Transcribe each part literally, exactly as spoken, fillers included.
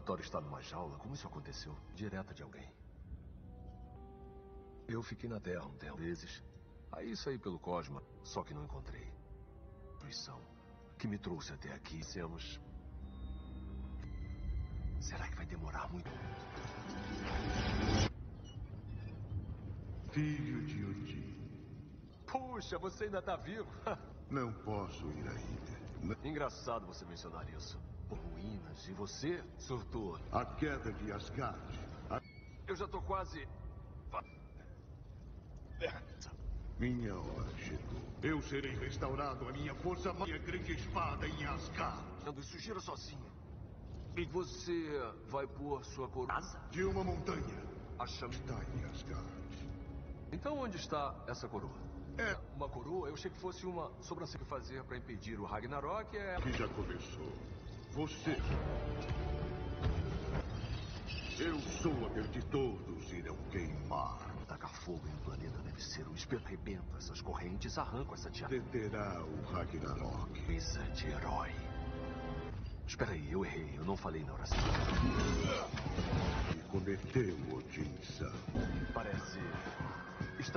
Thor está numa jaula? Como isso aconteceu? Direta de alguém. Eu fiquei na Terra um tempo vezes. Aí saí pelo Cosmo, só que não encontrei. Intuição que me trouxe até aqui. Temos. Será que vai demorar muito? Filho de Odin. Puxa, você ainda tá vivo? Não posso ir à ilha. Não. Engraçado você mencionar isso. Por ruínas, e você surtou. A queda de Asgard. A... Eu já tô quase... Minha hora chegou. Eu serei restaurado a minha força, minha grande espada em Asgard. Isso gira sozinho. E você vai pôr sua coroa? De uma montanha. A chama está em Asgard. Então onde está essa coroa? É uma coroa? Eu achei que fosse uma sobrancelha que fazer para impedir o Ragnarok. É... Que já começou. Você. Eu sou aquele que todos irão queimar. Tacar fogo em um planeta deve ser o espeto. Arrebenta essas correntes, arranca essa tiara. Deterá o Ragnarok. Coisa de herói. Espera aí, eu errei. Eu não falei na oração. E cometeu Odin-san. Parece... Está...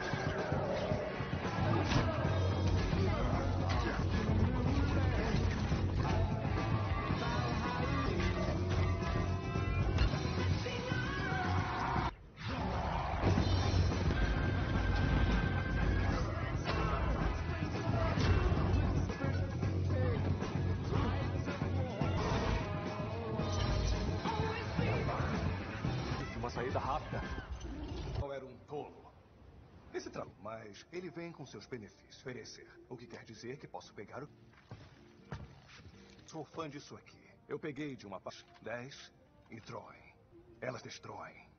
Uma saída rápida. Não era um tolo. Esse trago, mas ele vem com seus benefícios. Perecer. O que quer dizer que posso pegar o... Sou fã disso aqui. Eu peguei de uma parte dez e Troy. Elas destroem.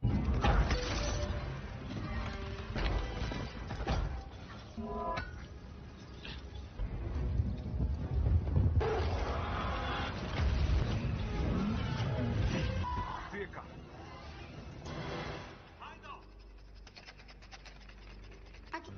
Fica. Aqui.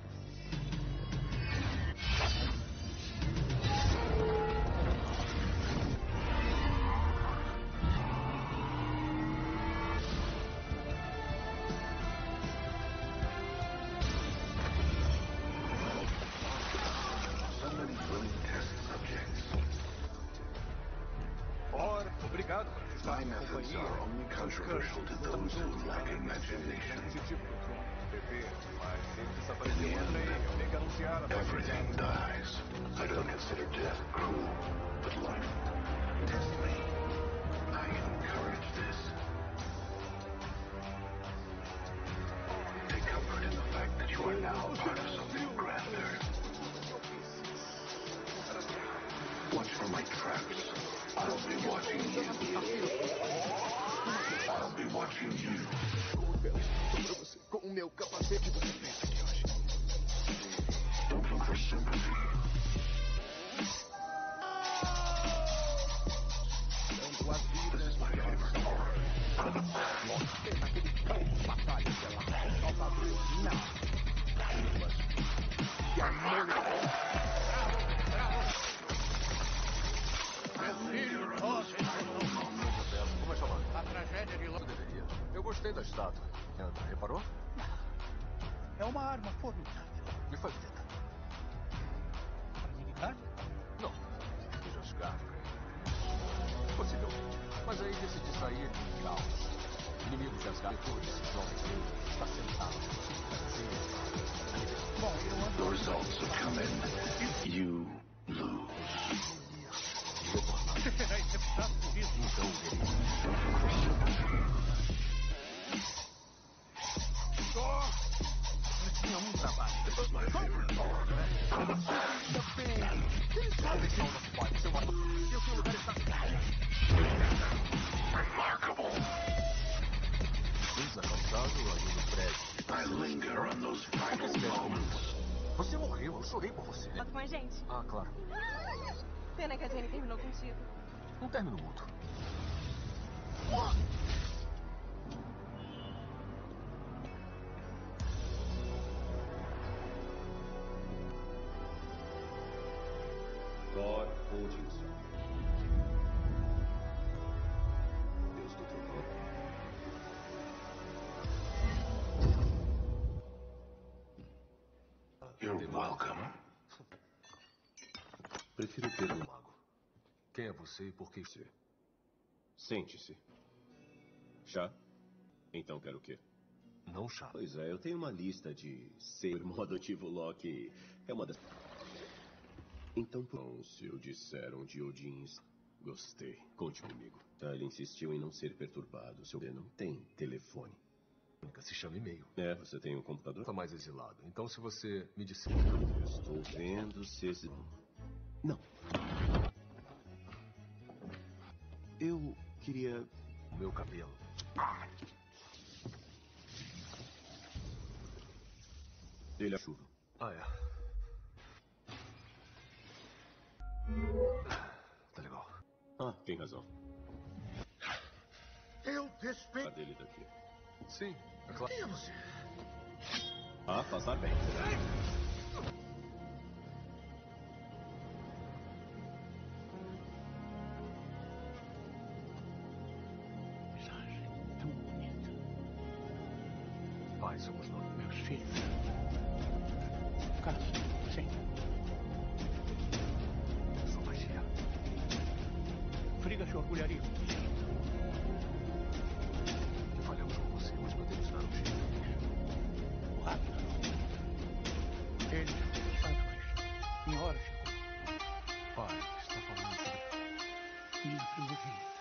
Ora, obrigado por estar My em methods companhia. are only controversial to those who lack imagination. Esse tipo de Tron, bebê, mas ele desapareceu contra ele. Eu tenho que anunciar a Everything dies. I don't consider death cruel, but life deadly. I encourage this. Take comfort in the fact that you are now part of something grander. Watch for my traps. I'll be watching you. I'll be watching you. Com o meu capacete você pensa que hoje. Don't look for sympathy. Dando as vidas. This is my favorite part. Aquele cão de batalha pela Salvador. Não. E a Mônica. Como é chamado? A tragédia de Londres. Deveria. Eu gostei da estátua. Entra, reparou? É uma arma formidável. Me facilita. Para militar? Não. De Asgard. Possivelmente. Mas aí decidi sair do caos. Inimigos de Asgard, todos esses jovens negros, está sentado. Bom, eu ando... The results have come in. You lose. Você será executado por isso. Então, Eles tinham um trabalho. This is my favorite part. Ainda bem. Eles sabem que é o nosso pai. Seu ator. E o seu lugar está... Remarkable. Lisa calçado ali no prédio. I linger on those final moments. Você morreu, eu chorei por você. Foto com a gente. Ah, claro. Pena que a Jenny terminou contigo. Um término mútuo. Thor Odinson. Deus do trovão. You're welcome. Prefiro ter um mago. Quem é você e por que você? Sente-se. Chá? Então quero o quê? Não chá. Pois é, eu tenho uma lista de ser irmão adotivo Loki. É uma das... Então, bom, se eu disser onde Odin... Gostei. Conte comigo. Ele insistiu em não ser perturbado. Seu não tem telefone. Se chama e-mail. É, você tem um computador? Está mais exilado. Então, se você me disser... Eu estou vendo se esse... Não. Eu queria... O meu cabelo. Ele é chuva. Ah, é. Tá legal. Ah, tem razão. Eu despeito. A dele daqui. Sim, é claro. Quem é você? Ah, passar bem. Tão bonita. Pai, somos nós. Meus filhos. Caso, sim. Sua magia. Frigga se orgulharia. Falhamos com você, mas podemos dar um jeito. O Ragnar. Eles sabem mais. Minha hora chegou. Pai, está falando sobre... Minha primogênita.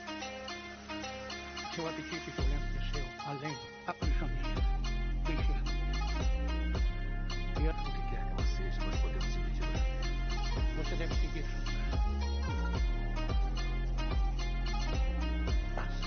Seu apetite violento desceu além da prisioneira. Deixe-se. E O que quer que ela seja, nós podemos impedir. você deve seguir. Passa.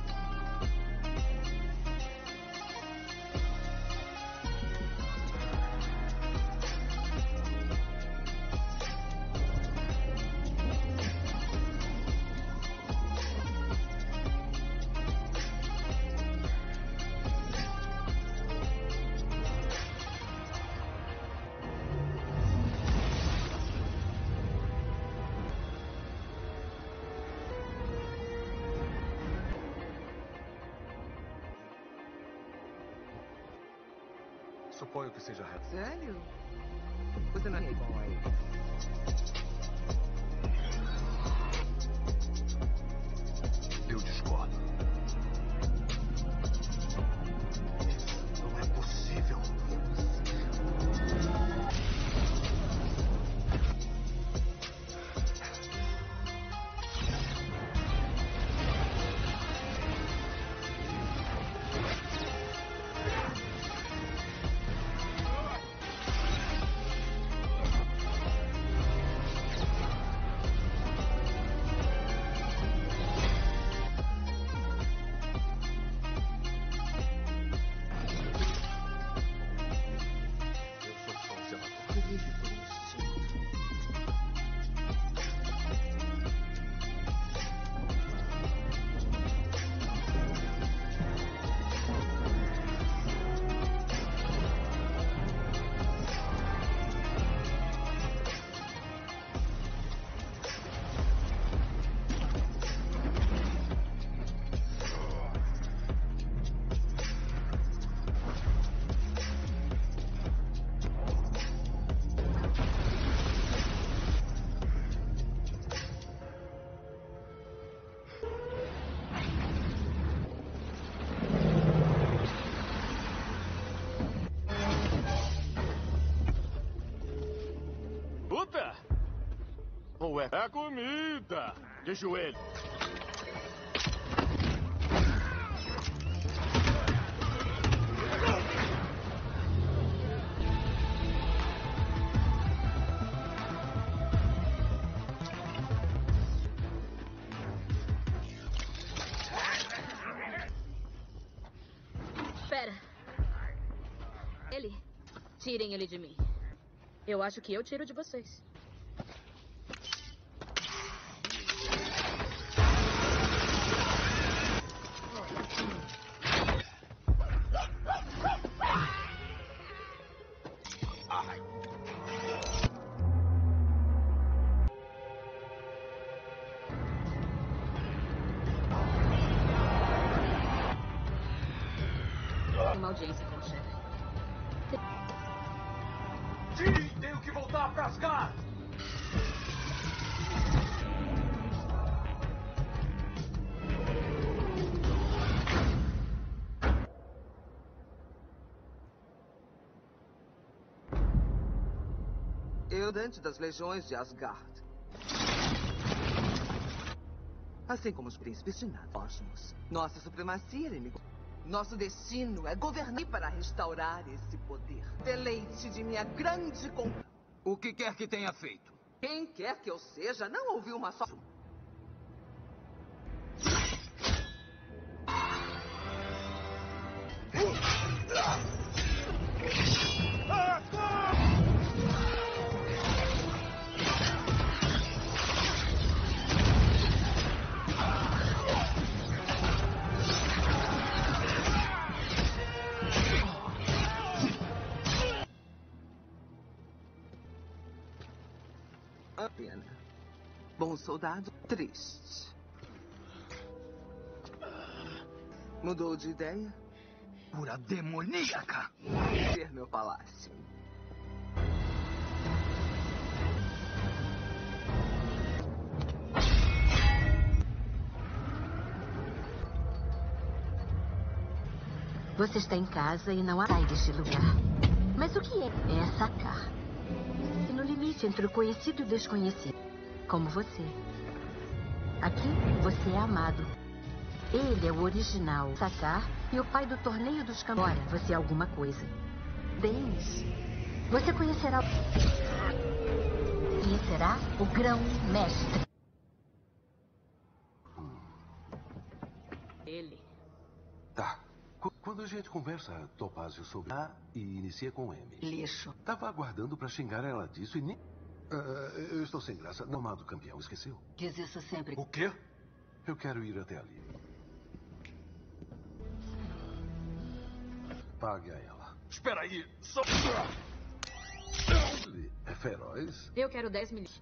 Suponho que seja reto. Sério? Você não é boy. Eu discordo. Isso não é possível. Puta! Ou é a comida? De joelho. Espera. Ele. Tirem ele de mim. Eu acho que eu tiro de vocês. Uma audiência com o chefe. que voltar pra Asgard! Eu, dante das legiões de Asgard. Assim como os príncipes de nada. Nossa supremacia é inimigo. Nosso destino é governar para restaurar esse poder. Deleite de minha grande conquista. O que quer que tenha feito? Quem quer que eu seja não ouviu uma só... A pena. Bom soldado, triste. Mudou de ideia? Pura demoníaca! Ver meu palácio. Você está em casa e não sai deste lugar. Mas o que é? É sacar. E no limite entre o conhecido e o desconhecido. Como você. Aqui, você é amado. Ele é o original. Sacar e o pai do torneio dos campeões. Ora, você é alguma coisa. Denis, você conhecerá... E será o grão-mestre. Ele. Tá. Quando a gente conversa, Topázio, sobre A e inicia com M. Lixo. Tava aguardando pra xingar ela disso e nem... Uh, eu estou sem graça. Não, amado campeão, esqueceu? Diz isso sempre. O quê? Eu quero ir até ali. Pague a ela. Espera aí, só... Ele é feroz? Eu quero dez milhões.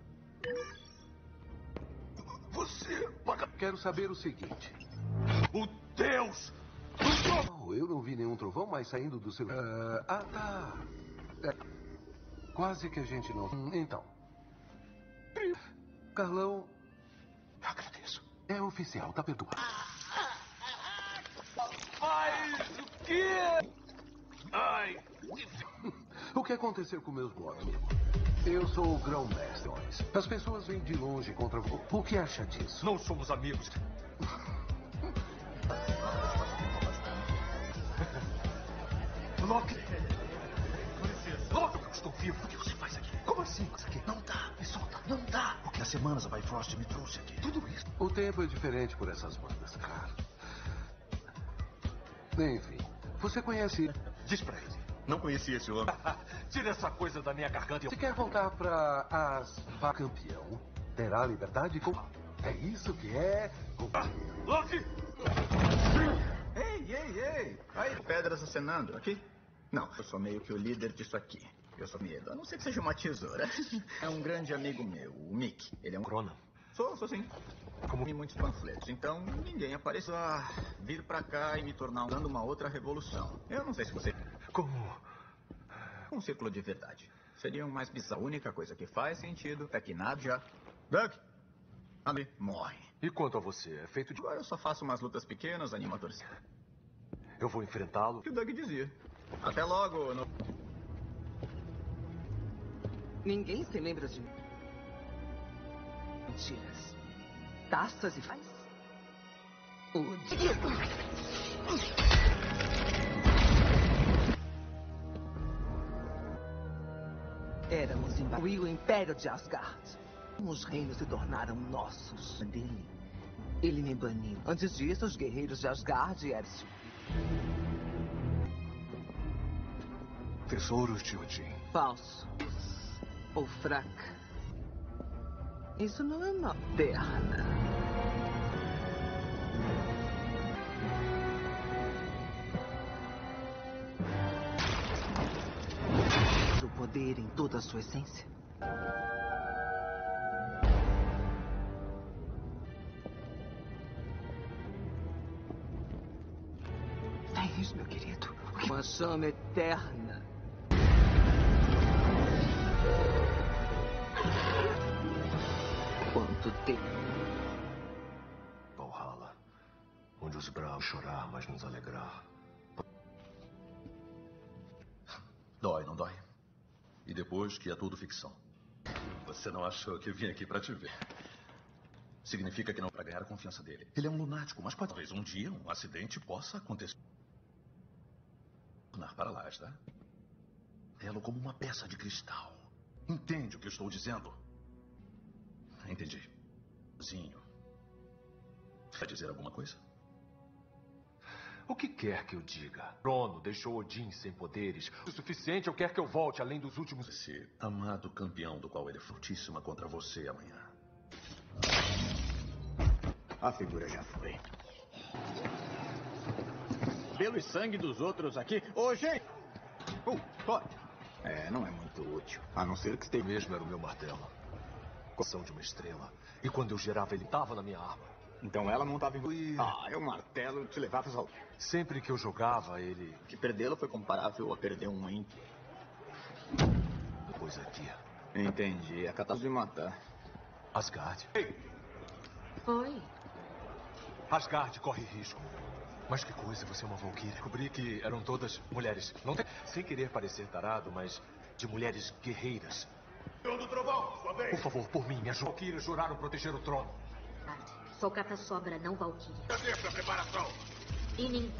Você paga... Quero saber o seguinte. O Deus... Oh, eu não vi nenhum trovão, mas saindo do seu... Uh, ah, tá. É. Quase que a gente não... Então. Carlão... Agradeço. É oficial, tá perdoado. Mas o quê? Ai... O que aconteceu com meus blogs, amigo? Eu sou o grão-mestre. As pessoas vêm de longe contra você. O que acha disso? Não somos amigos. Loki! Loki, eu estou vivo. O que você faz aqui? Como assim? Aqui? Não dá, me solta. Não dá. Porque há semanas a Bifrost me trouxe aqui. Tudo isso. O tempo é diferente por essas bandas, cara. Enfim, você conhece... Diz pra ele. Não conhecia esse homem. Tira essa coisa da minha garganta. Eu... Se quer voltar pra Asgard campeão, terá liberdade com... É isso que é... Ah, Loki! Ei, ei, ei! Aí, pedras acenando. Aqui? Não, eu sou meio que o líder disso aqui. Eu sou medo, a não ser que seja uma tesoura. É um grande amigo meu, o Mick. Ele é um... Cronan? Sou, sou sim. Como em muitos panfletos. Então, ninguém apareceu a vir pra cá e me tornar dando uma outra revolução. Eu não sei se você... Como? Um círculo de verdade. Seria um mais bizarro. A única coisa que faz sentido é que nada já... Doug! Ali, morre. E quanto a você? É feito de... Agora eu só faço umas lutas pequenas, animo a torcida. Eu vou enfrentá-lo. O que o Doug dizia. Até logo. No... Ninguém se lembra de mim. Mentiras. Taças e faz. O dia. Éramos em Baui, o Império de Asgard. Os reinos se tornaram nossos. Dele. Ele me baniu. Antes disso, os guerreiros de Asgard e Ercio. Tesouros de Odin. Falso. Ou fraca. Isso não é moderna. O poder em toda a sua essência. É isso, meu querido. Uma chama eterna. muito tempo. Valhalla, onde os bravos chorar, mas nos alegrar. Dói, não dói? E depois que é tudo ficção. Você não achou que eu vim aqui pra te ver? Significa que não para ganhar a confiança dele. Ele é um lunático, mas pode, talvez um dia um acidente possa acontecer. Tornar para lá, está? Ela como uma peça de cristal. Entende o que eu estou dizendo? Entendi. Zinho. Quer dizer alguma coisa? O que quer que eu diga? Crono deixou Odin sem poderes. O suficiente ou quer que eu volte além dos últimos... Esse amado campeão do qual ele é fortíssima contra você amanhã. A figura já foi. Pelo e sangue dos outros aqui. Ô, gente! Uh, Thor. É, não é muito útil. A não ser que esteja... Mesmo era o meu martelo. Coração de uma estrela. E quando eu girava, ele estava na minha arma. Então ela não estava em... Ah, é um martelo te levava ao... Sempre que eu jogava, ele... Que perdê-lo foi comparável a perder um ente. Depois aqui. Entendi. É capaz de matar. Asgard. Ei! Oi. Asgard corre risco. Mas que coisa, você é uma valquíria. Descobri que eram todas mulheres. Não tem... Sem querer parecer tarado, mas de mulheres guerreiras. Do trovão, sua vez. Por favor, por mim, as valquírias juraram proteger o trono. Sou caça-sobra, não valquíria. Cadê essa preparação? E nem...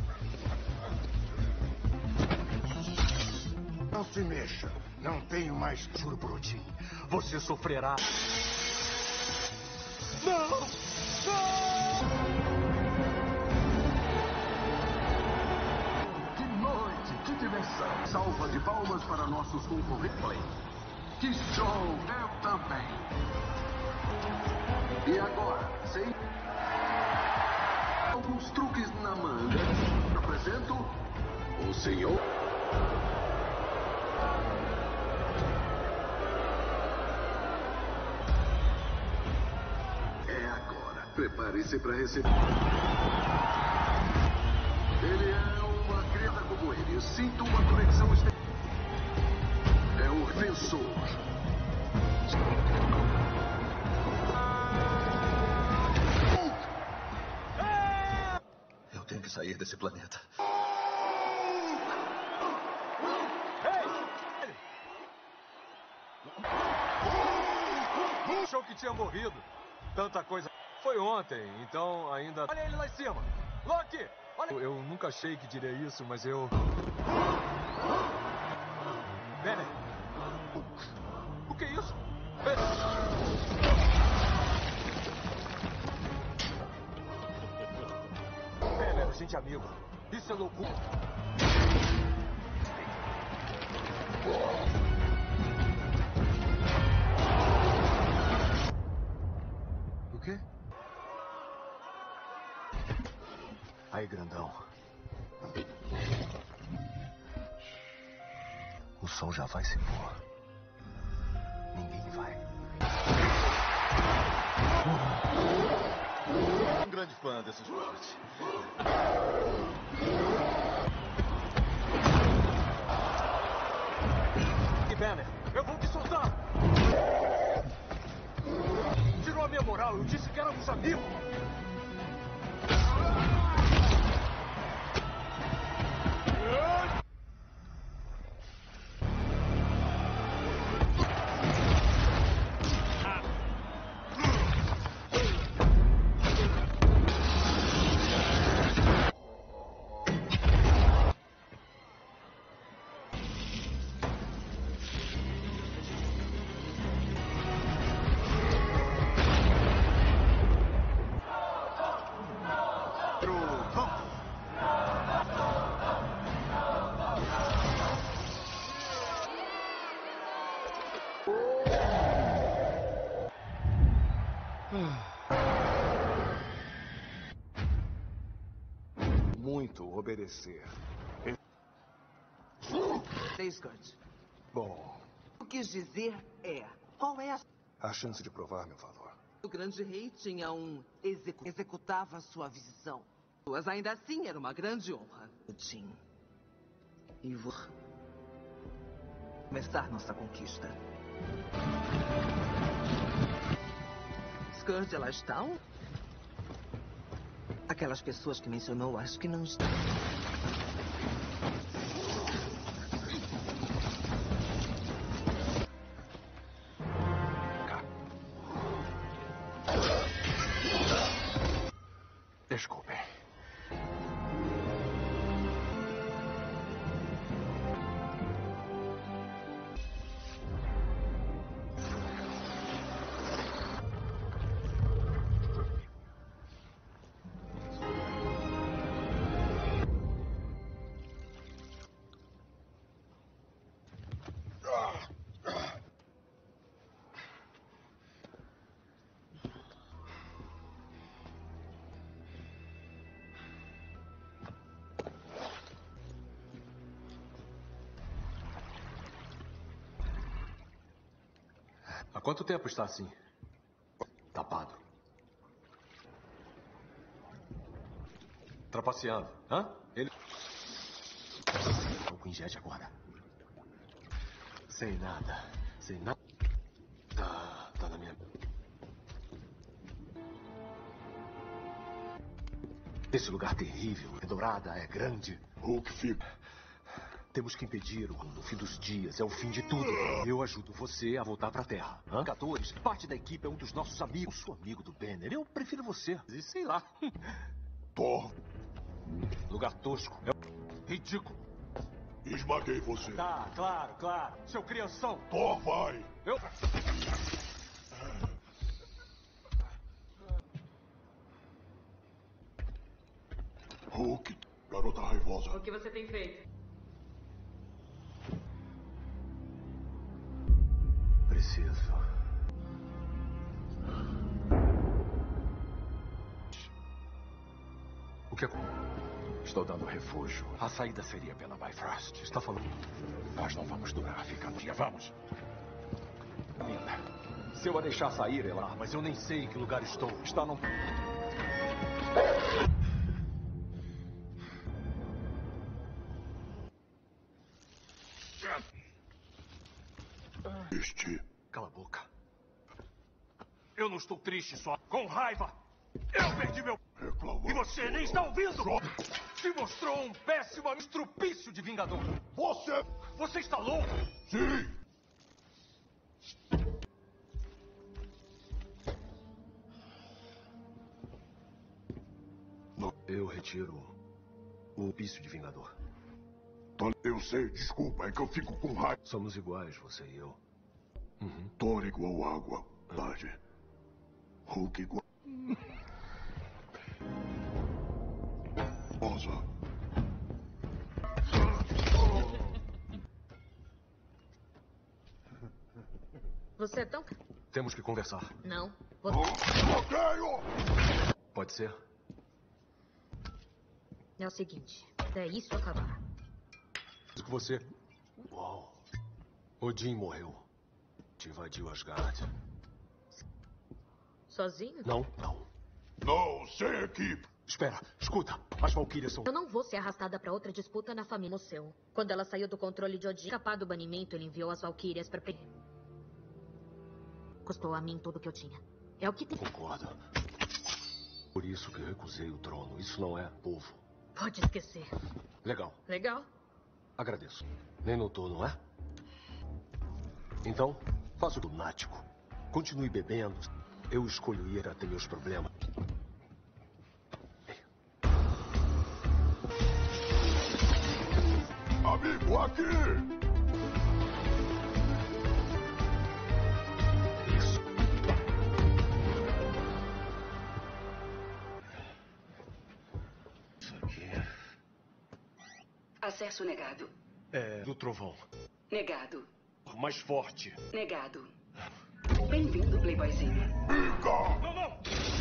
Não se mexa. Não tenho mais... Juro por Odin, você sofrerá. Não! Não! Que noite, que dimensão. Salva de palmas para nossos concorrentes. Que show, eu também. E agora, sem alguns truques na manga, apresento o senhor... É agora. Prepare-se para receber... Ele é uma criatura como ele. Sinto uma conexão... Este... É o vencedor. Eu tenho que sair desse planeta. Ei! Achou que tinha morrido. Tanta coisa. Foi ontem, então ainda... Olha ele lá em cima. Loki! Olha... Eu, eu nunca achei que diria isso, mas eu... Banner! O que é isso? Banner, a gente é amigo. Isso é loucura. O quê? Aí, grandão. O sol já vai se pôr. Ninguém vai. Um grande fã desse esporte. E Banner, eu vou te soltar. Tirou a minha moral, eu disse que éramos amigos. Muito obedecer. Scott. Bom, O que quis dizer é, qual é a... a chance de provar meu valor. O grande rei tinha um execu... executava sua visão. Mas ainda assim era uma grande honra. Tim. E vou começar nossa conquista. Curd, ela está? Ou... Aquelas pessoas que mencionou, acho que não estão. Desculpem. Há quanto tempo está assim? Tapado. Trapaceando. Hã? Ele... O Queen Jet agora. Sem nada. Sem nada. Tá, tá na minha... Esse lugar terrível. É dourada, é grande. Hulk fica. Temos que impedir o fim dos dias. É o fim de tudo. Eu ajudo você a voltar pra Terra. Hã? Vingadores, parte da equipe é um dos nossos amigos. Eu sou amigo do Banner. Eu prefiro você. E sei lá. Thor. Lugar tosco. É ridículo. Esmaguei você. Tá, claro, claro. Seu crianção. Thor, vai. Eu... Hulk, garota raivosa. O que você tem feito? Preciso. O que é... Estou dando refúgio. A saída seria pela Bifrost. Está falando? Nós não vamos durar. Fica no dia. Vamos. Linda. Se eu a deixar sair, ela... Ah, mas eu nem sei em que lugar estou. Está num... Este. Cala a boca. Eu não estou triste, só com raiva. Eu perdi meu... Reclamar. E você nem está ouvindo? Se mostrou um péssimo estrupício de Vingador. Você... Você está louco? Sim. Eu retiro o pício de Vingador. Eu sei, desculpa, é que eu fico com raiva. Somos iguais, você e eu. Uhum. Thor igual água, verdade. Hulk igual... Rosa. Você é tão... Temos que conversar. Não. Vou... Bloqueio! Pode ser? É o seguinte, até isso acabar. Diz que você... Uau. Odin morreu. Te invadiu Asgard. Sozinho? Não, não. Não, sem equipe. Espera, escuta. As Valquírias são... Eu não vou ser arrastada pra outra disputa na família seu. Quando ela saiu do controle de Odin, escapar do banimento, ele enviou as Valquírias pra... Custou a mim tudo o que eu tinha. É o que tem... Concordo. Por isso que eu recusei o trono. Isso não é povo. Pode esquecer. Legal. Legal? Agradeço. Nem notou, não é? Então, faça o lunático. Continue bebendo. Eu escolho ir até meus problemas. Amigo, aqui! Isso. Isso aqui. Acesso negado. É do trovão. Negado. Mais forte. Negado. Bem-vindo, Playboyzinho. Não, não!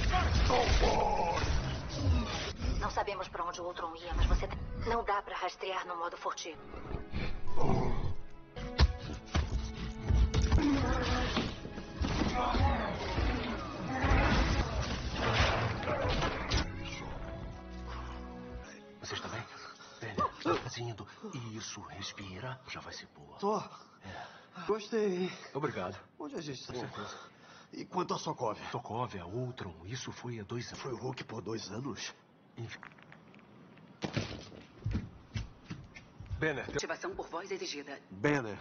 Não sabemos para onde o Ultron ia, mas você... Não dá para rastrear no modo furtivo. Você está bem? Bem, assim indo. Isso, respira. Já vai ser boa. Thor. É. Gostei. Obrigado. Onde a gente está? Com certeza. E quanto a Sokovia? Sokovia, Ultron, isso foi há dois anos. Foi o Hulk por dois anos? Enfim. Banner. Ativação por voz exigida. Banner.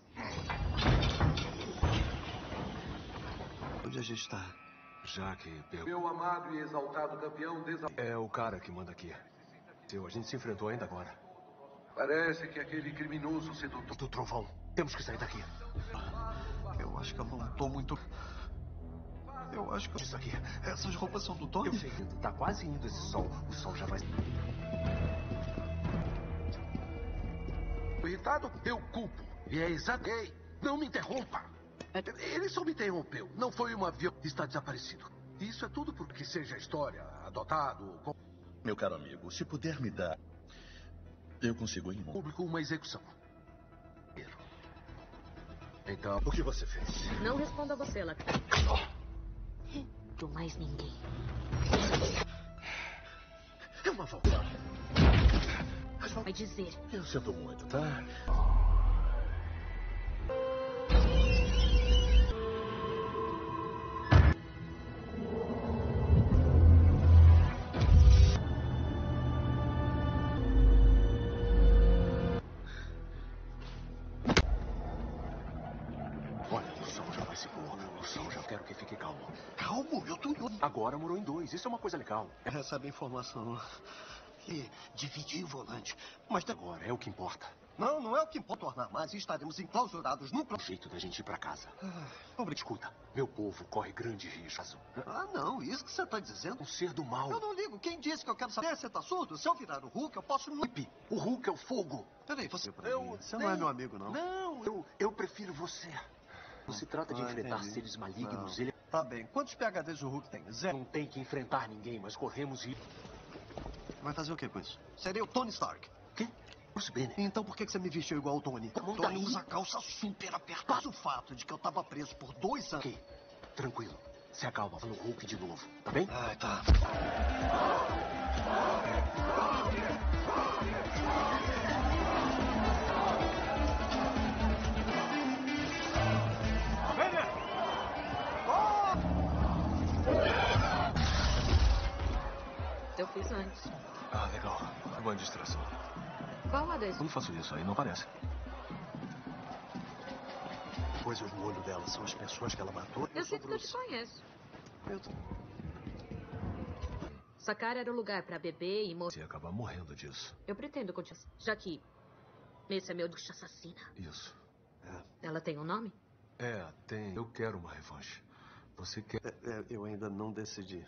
Onde a gente está? Já que... Meu amado e exaltado campeão desab... É o cara que manda aqui. Seu, a gente se enfrentou ainda agora. Parece que aquele criminoso sedutor... Do trovão. Temos que sair daqui. Eu acho que eu não tô muito... Eu acho que... Isso aqui. Essas roupas são do Tony? Eu sei, tá quase indo esse sol. O sol já vai... Irritado, eu culpo. E é exato. Ei, não me interrompa. Ele só me interrompeu. Não foi um avião. Está desaparecido. Isso é tudo porque seja história, adotado... Com... Meu caro amigo, se puder me dar... Eu consigo em público uma execução. Então, o que você fez? Não respondo a você, Lacta. Do mais ninguém. É uma volta. Vai dizer. Eu sinto muito, tá? Agora morou em dois. Isso é uma coisa legal. Recebe informação. E dividir o volante. Mas agora é o que importa. Não, não é o que importa tornar mais. Estaremos enclausurados num... O jeito da gente ir pra casa. Ah, escuta, meu povo corre grande risco. Ah, não. Isso que você tá dizendo? Um ser do mal. Eu não ligo. Quem disse que eu quero saber? Você tá surdo? Se eu virar o Hulk, eu posso... O Hulk é o fogo. Peraí, você... Eu... Você não é meu amigo, não? Não, eu, eu prefiro você. Não se trata de ah, enfrentar entendi. seres malignos. Não. Ele... Tá bem. Quantos P H Ds o Hulk tem? Zero. Não tem que enfrentar ninguém, mas corremos e... Vai fazer o que com isso? Seria o Tony Stark. Quê? Bruce Banner. Então por que você me vestiu igual o Tony? Tá bom, Tony daí? usa calça super apertada. O fato de que eu tava preso por dois anos... Ok, tranquilo. Se acalma, fala o Hulk de novo, tá bem? Ah, tá. Eu fiz antes. Ah, legal. Uma distração. Qual a desse? Quando faço isso aí, não aparece. Coisas no olho dela são as pessoas que ela matou. Eu sinto que eu te conheço. Eu... Sakara era o lugar pra beber e morrer. Você acaba morrendo disso. Eu pretendo continuar. Já que esse é meu ducha assassina. Isso. É. Ela tem um nome? É, tem. Eu quero uma revanche. Você quer... É, é, eu ainda não decidi.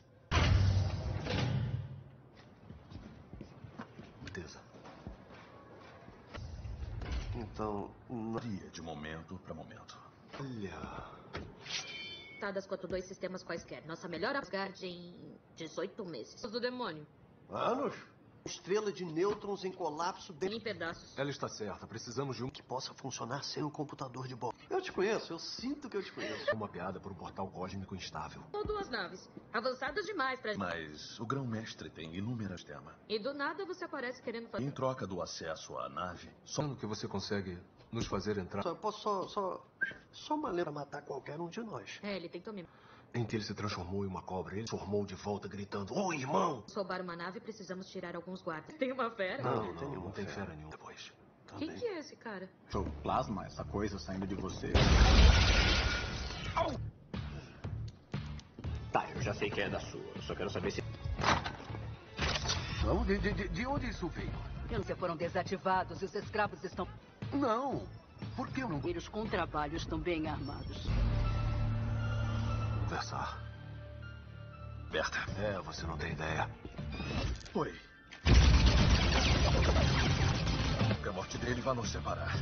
Certeza. Então, não... De momento para momento. Olha... Dadas quanto dois sistemas quaisquer. Nossa melhor Asgard em dezoito meses. Do demônio. Anos? Estrela de nêutrons em colapso... Em pedaços. Ela está certa. Precisamos de um... Que possa funcionar sem um computador de bordo. Eu te conheço. Eu sinto que eu te conheço. Uma piada por um portal cósmico instável. Ou duas naves. Avançadas demais pra... Mas o grão-mestre tem inúmeras temas. E do nada você aparece querendo fazer... Em troca do acesso à nave... Só no que você consegue nos fazer entrar... Só, posso só... Só, só uma lembra matar qualquer um de nós. É, ele tentou me... Em que ele se transformou em uma cobra. Ele se formou de volta gritando: "Ô, irmão!" Roubar uma nave, precisamos tirar alguns guardas. Tem uma fera? Não, não, não, não tem fera nenhuma depois. Tá Quem bem. Que é esse cara? Sou plasma, essa coisa saindo de você. Tá, eu já sei que é da sua. Eu só quero saber se... Não, de, de, de onde isso veio? Eles foram desativados e os escravos estão... Não, por que eu não... Eles com trabalho estão bem armados. Conversar. Berta. É, você não tem ideia. Oi. Que a morte dele vai nos separar.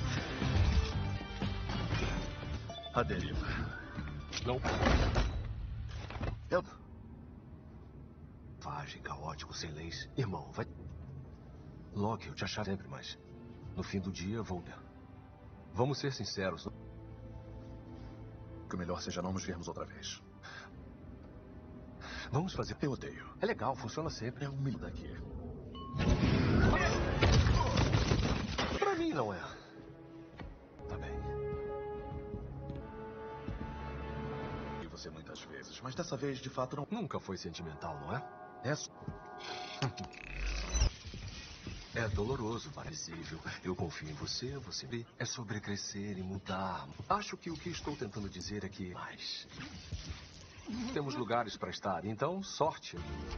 A deriva. Não. Eu... Vagem, caótico, sem leis. Irmão, vai... Loki, eu te achava sempre, mas... No fim do dia, vou... Vamos ser sinceros. Que o melhor seja não nos vermos outra vez. Vamos fazer... Eu odeio. É legal, funciona sempre. É um milho daqui. Pra mim não é. Tá bem. E você muitas outras vezes, mas dessa vez, de fato, não... Nunca foi sentimental, não é? É só... É doloroso, visível. Eu confio em você, você vê. É sobre crescer e mudar. Acho que o que estou tentando dizer é que... Mas... Temos lugares para estar, então, sorte.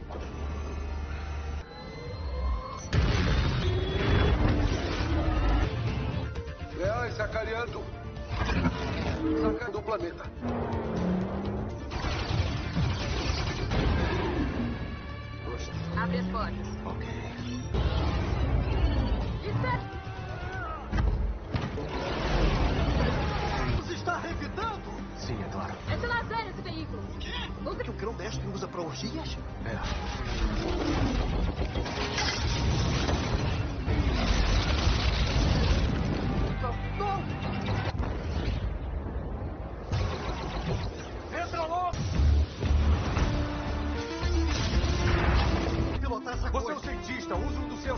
Leais sacaneando. Sacando o planeta. Abre as portas. Ok. Você está revidando? Sim, é claro. É de lazer esse veículo. O quê? O que o grão-mestre usa para orgias? É. Não! Entra logo! Pilotar essa Você coisa. é um cientista, usa um dos seus.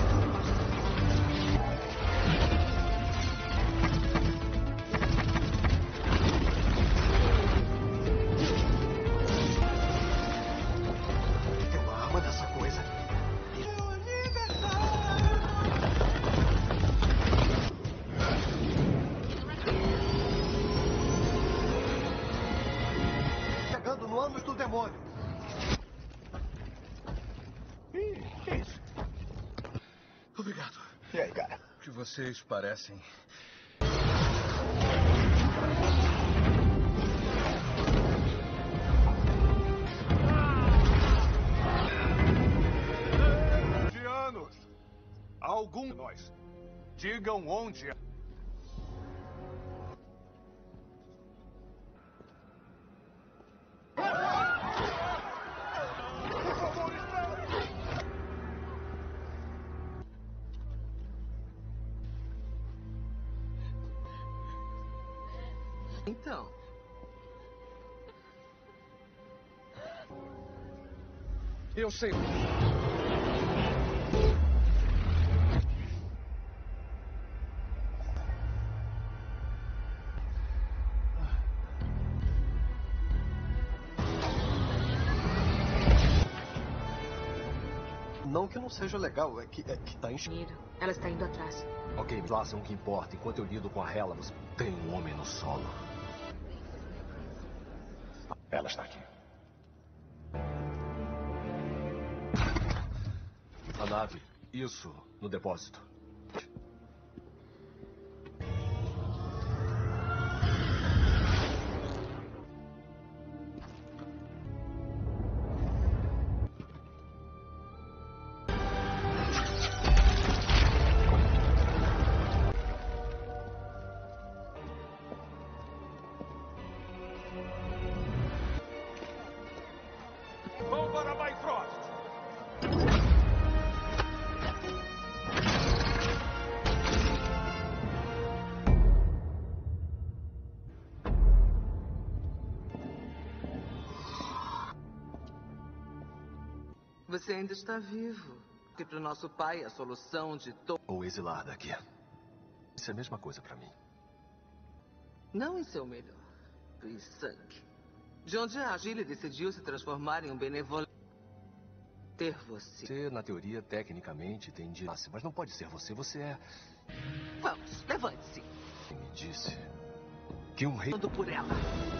Tem uma arma dessa coisa. Chegando no ânus do demônio. Ih, que isso? Obrigado. E aí, cara? O que vocês parecem... De anos. Algum de nós. Digam onde é. Por favor, espera! Então. Eu sei. Não que não seja legal, é que, é que tá enchendo. Mira, ela está indo atrás. Ok, façam o que importa. Enquanto eu lido com a Hela, você tem um homem no solo. Ela está aqui. A nave. Isso, no depósito. Vão para Bifrost! Você ainda está vivo. Que para o nosso pai a solução de todo. Ou exilar daqui. Isso é a mesma coisa pra mim. Não em seu melhor. E sangue. De onde a Agile decidiu se transformar em um benevolente. Ter você. Você, na teoria, tecnicamente, tem de... Mas não pode ser você. Você é... Vamos, levante-se. Quem me disse que um rei... Tudo por ela.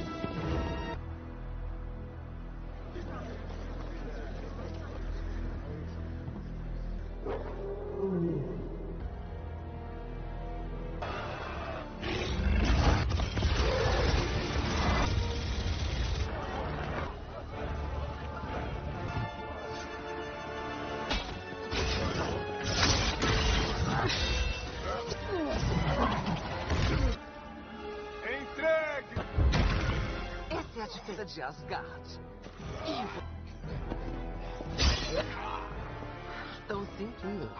Entregue! Essa é a diferença de Asgard. Estão sentindo.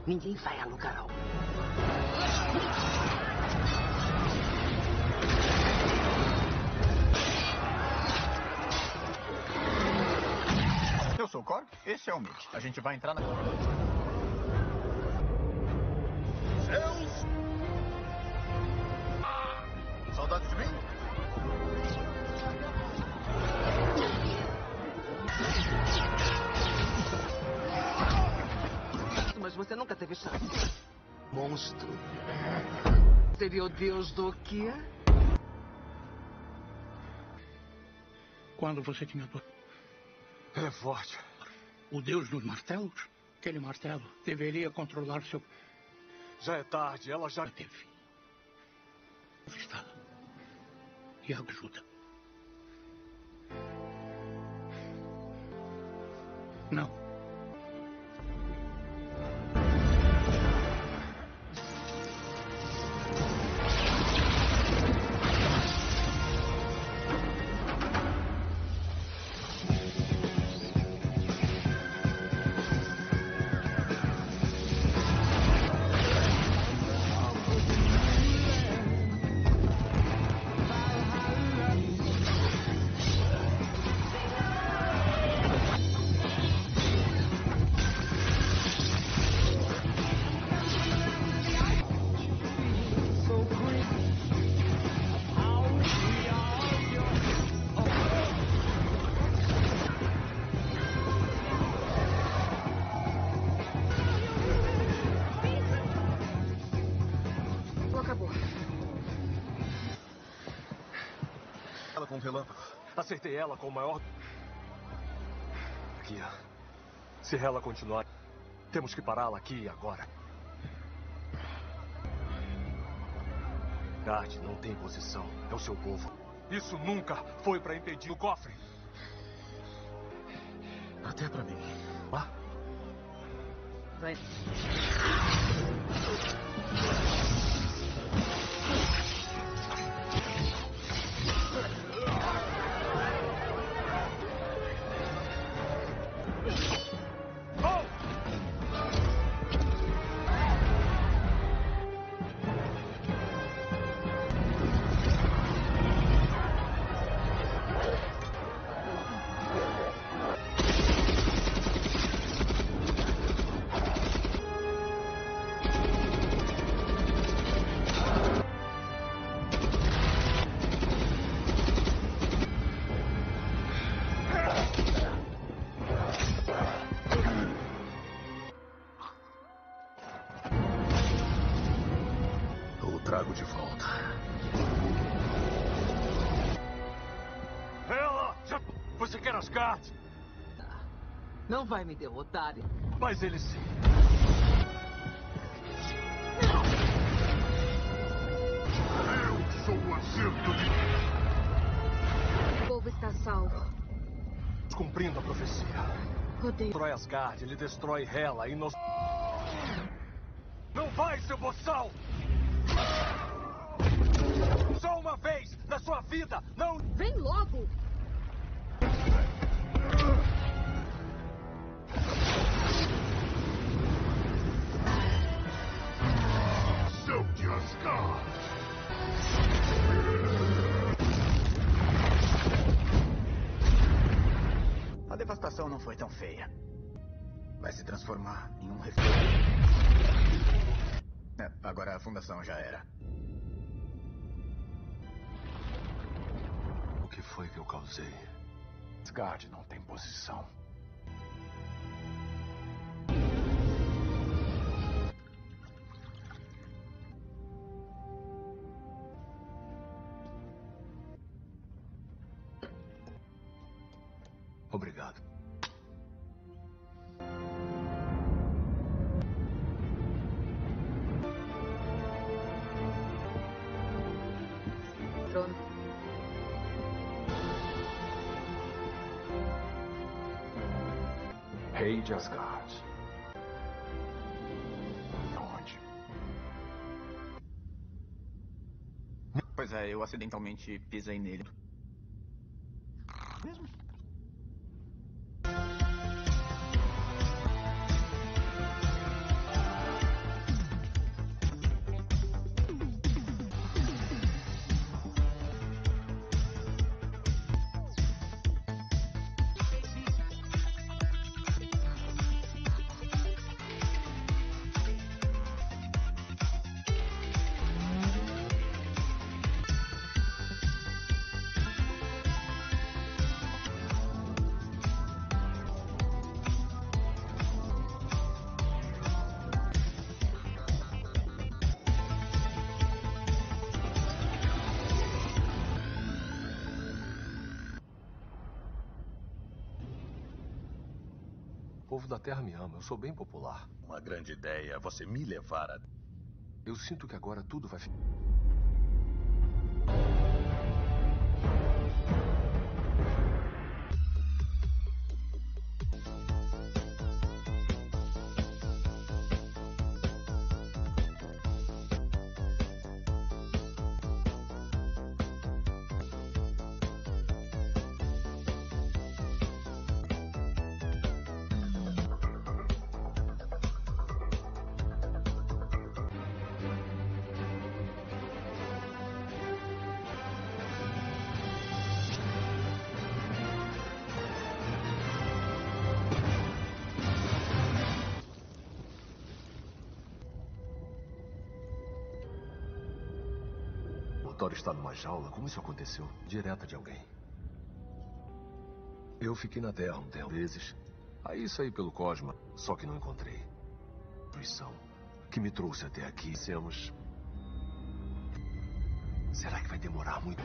Ninguém vai a lugar algum. Eu sou o Korg, esse é o Mick. A gente vai entrar na... Zeus! Saudade de mim? Mas você nunca teve chance. Monstro. Seria o deus do quê? Quando você tinha... Ele é forte. O deus dos martelos? Aquele martelo deveria controlar seu... Já é tarde, ela já... Teve. Está. E ajuda. Não. Com um relâmpago. Acertei ela com o maior... Aqui. Se ela continuar, temos que pará-la aqui e agora. Gard não tem posição. É o seu povo. Isso nunca foi para impedir o cofre. Até para mim. Ah? Vai. Trago de volta. Ela! Já... Você quer Asgard? Não vai me derrotar. Mas ele sim. Eu sou o acerto de... O povo está salvo. Cumprindo a profecia. Odeio. Destrói Asgard, ele destrói Hela e nos... Não vai, seu boçal! Só uma vez na sua vida, não... Vem logo! Seu de Asgard! A devastação não foi tão feia. Vai se transformar em um refém. É, agora a fundação já era. O que foi que eu causei? Asgard não tem posição. Obrigado. Trono. Rei de Asgard. Onde? Pois é, eu acidentalmente pisei nele. Mesmo? povo da Terra me ama. Eu sou bem popular. Uma grande ideia é você me levar a... Eu sinto que agora tudo vai ficar... O Thor está numa jaula? Como isso aconteceu? Direta de alguém. Eu fiquei na Terra um tempo vezes. Aí saí pelo Cosma, só que não encontrei. Intuição que me trouxe até aqui. Dissemos... Será que vai demorar muito?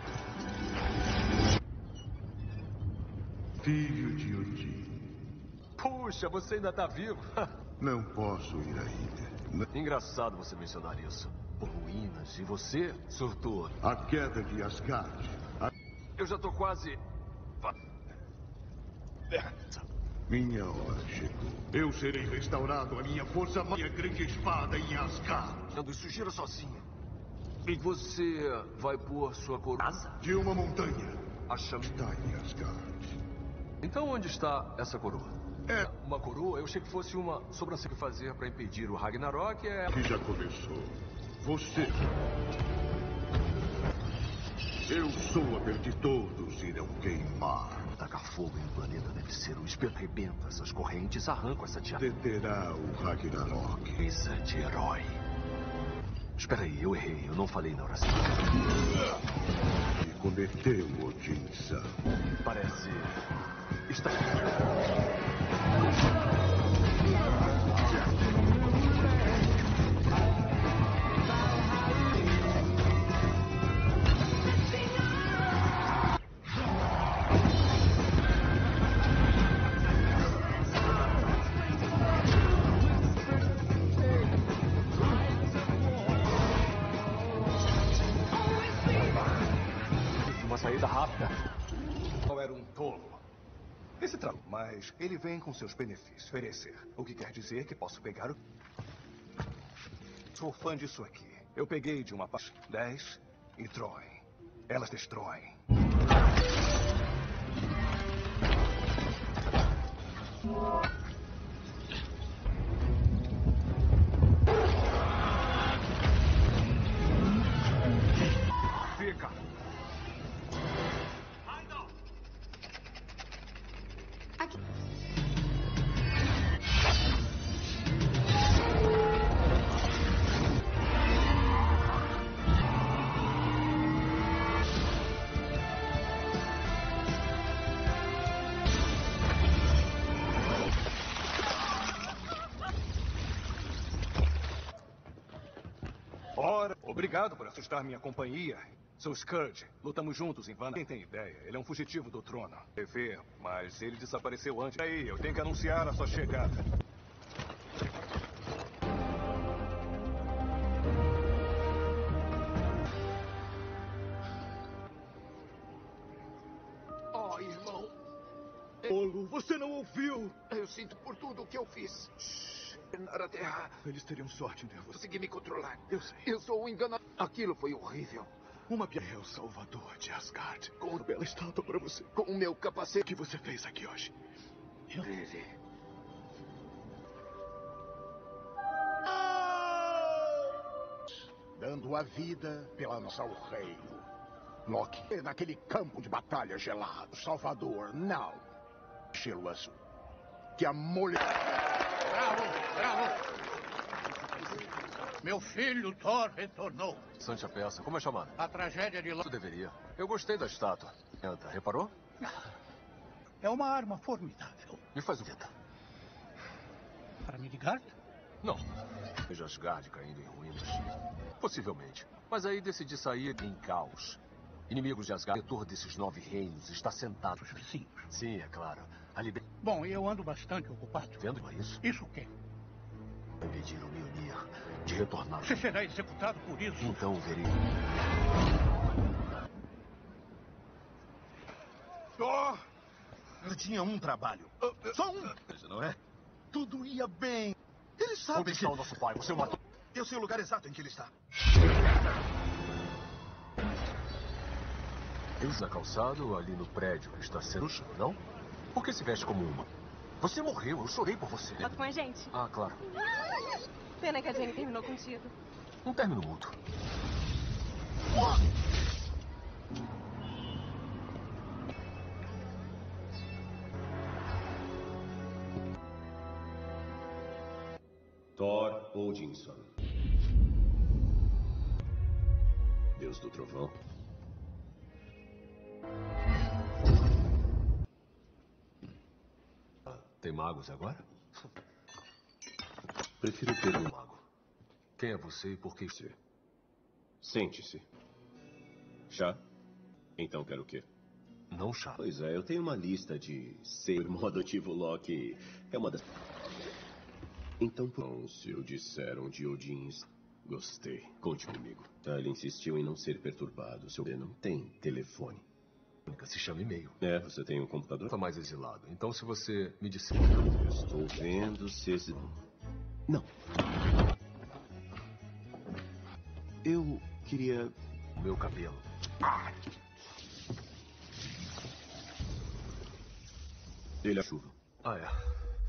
Filho de Odin. Puxa, você ainda está vivo? Não posso ir à ilha. Engraçado você mencionar isso. Por ruínas, e você, Surtur? A queda de Asgard. A... Eu já tô quase... Minha hora chegou. Eu serei restaurado a minha força, minha grande espada em Asgard. Ando sujeira sozinho. E você vai pôr sua coroa? De uma montanha. A chama... Está em Asgard. Então onde está essa coroa? É... Uma coroa? Eu achei que fosse uma sobrancelha que fazer para impedir o Ragnarok é... Que já começou. Você. Eu sou a ver de todos irão queimar. Tacar fogo em um planeta deve ser um espeto. Arrebenta essas correntes, arranca essa tia. Deterá o Ragnarok. Coisa de herói. Espera aí, eu errei. Eu não falei na oração. E cometeu Odin-san. Parece... Está... Saída rápida. Não era um tolo. Esse trago, mas ele vem com seus benefícios. Oferecer. O que quer dizer que posso pegar o... Sou fã disso aqui. Eu peguei de uma parte dez e Troy. Elas destroem. Fica. Aqui. Ora, obrigado por assustar minha companhia. Sou Scourge. Lutamos juntos em Vana. Quem tem ideia? Ele é um fugitivo do trono. T V, mas ele desapareceu antes. Aí, eu tenho que anunciar a sua chegada. Oh, irmão. Olo, você não ouviu? Eu sinto por tudo o que eu fiz. Shhh, na terra. Eles teriam sorte em ter você. Consegui me controlar. Eu sei. Eu sou um enganador. Aquilo foi horrível. Uma piada é o salvador de Asgard. Com uma bela estátua para você. Com o meu capacete. O que você fez aqui hoje? Eu... Ele... Dando a vida pela nossa ao reino. Loki, naquele campo de batalha gelado. Salvador, não. Gelo azul. Que a mulher... Bravo, bravo. Meu filho Thor retornou. Sante a peça. Como é chamada? A tragédia de... Isso deveria. Eu gostei da estátua. Entra. Reparou? É uma arma formidável. Me faz um veta. Para Midgard? Não. Veja Asgard caindo em ruínas. Possivelmente. Mas aí decidi sair em caos. Inimigos de Asgard, o diretor desses nove reinos está sentado. Sim. Sim, é claro. A liber... Bom, eu ando bastante ocupado. Vendo isso? Isso o quê? Impedir o Mjolnir de retornar. Você será executado por isso? Então verei. Oh! Eu tinha um trabalho. Só um. Não é? Tudo ia bem. Ele sabe Onde que... está o nosso pai? Você o matou? Eu sei o lugar exato em que ele está. Usa calçado ali no prédio. Está sendo chão, não? Por que se veste como uma? Você morreu. Eu chorei por você. Foto com a gente? Ah, claro. Pena que a Jenny terminou contigo. Um término mútuo. Thor Odinson. Deus do Trovão. Tem magos agora? Prefiro ter um mago. Quem é você e por que você? Sente-se. Chá? Então quero o quê? Não chá. Pois é, eu tenho uma lista de... Ser irmão adotivo Loki é uma das... Então, bom, se eu disser onde Odin... Gostei. Conte comigo. Ele insistiu em não ser perturbado. Seu não tem telefone. Se chama e-mail. É, você tem um computador? Estou mais exilado. Então, se você me disser... Estou vendo se esse... Não. Eu queria... Meu cabelo. Ah! Ele é chuva. Ah, é.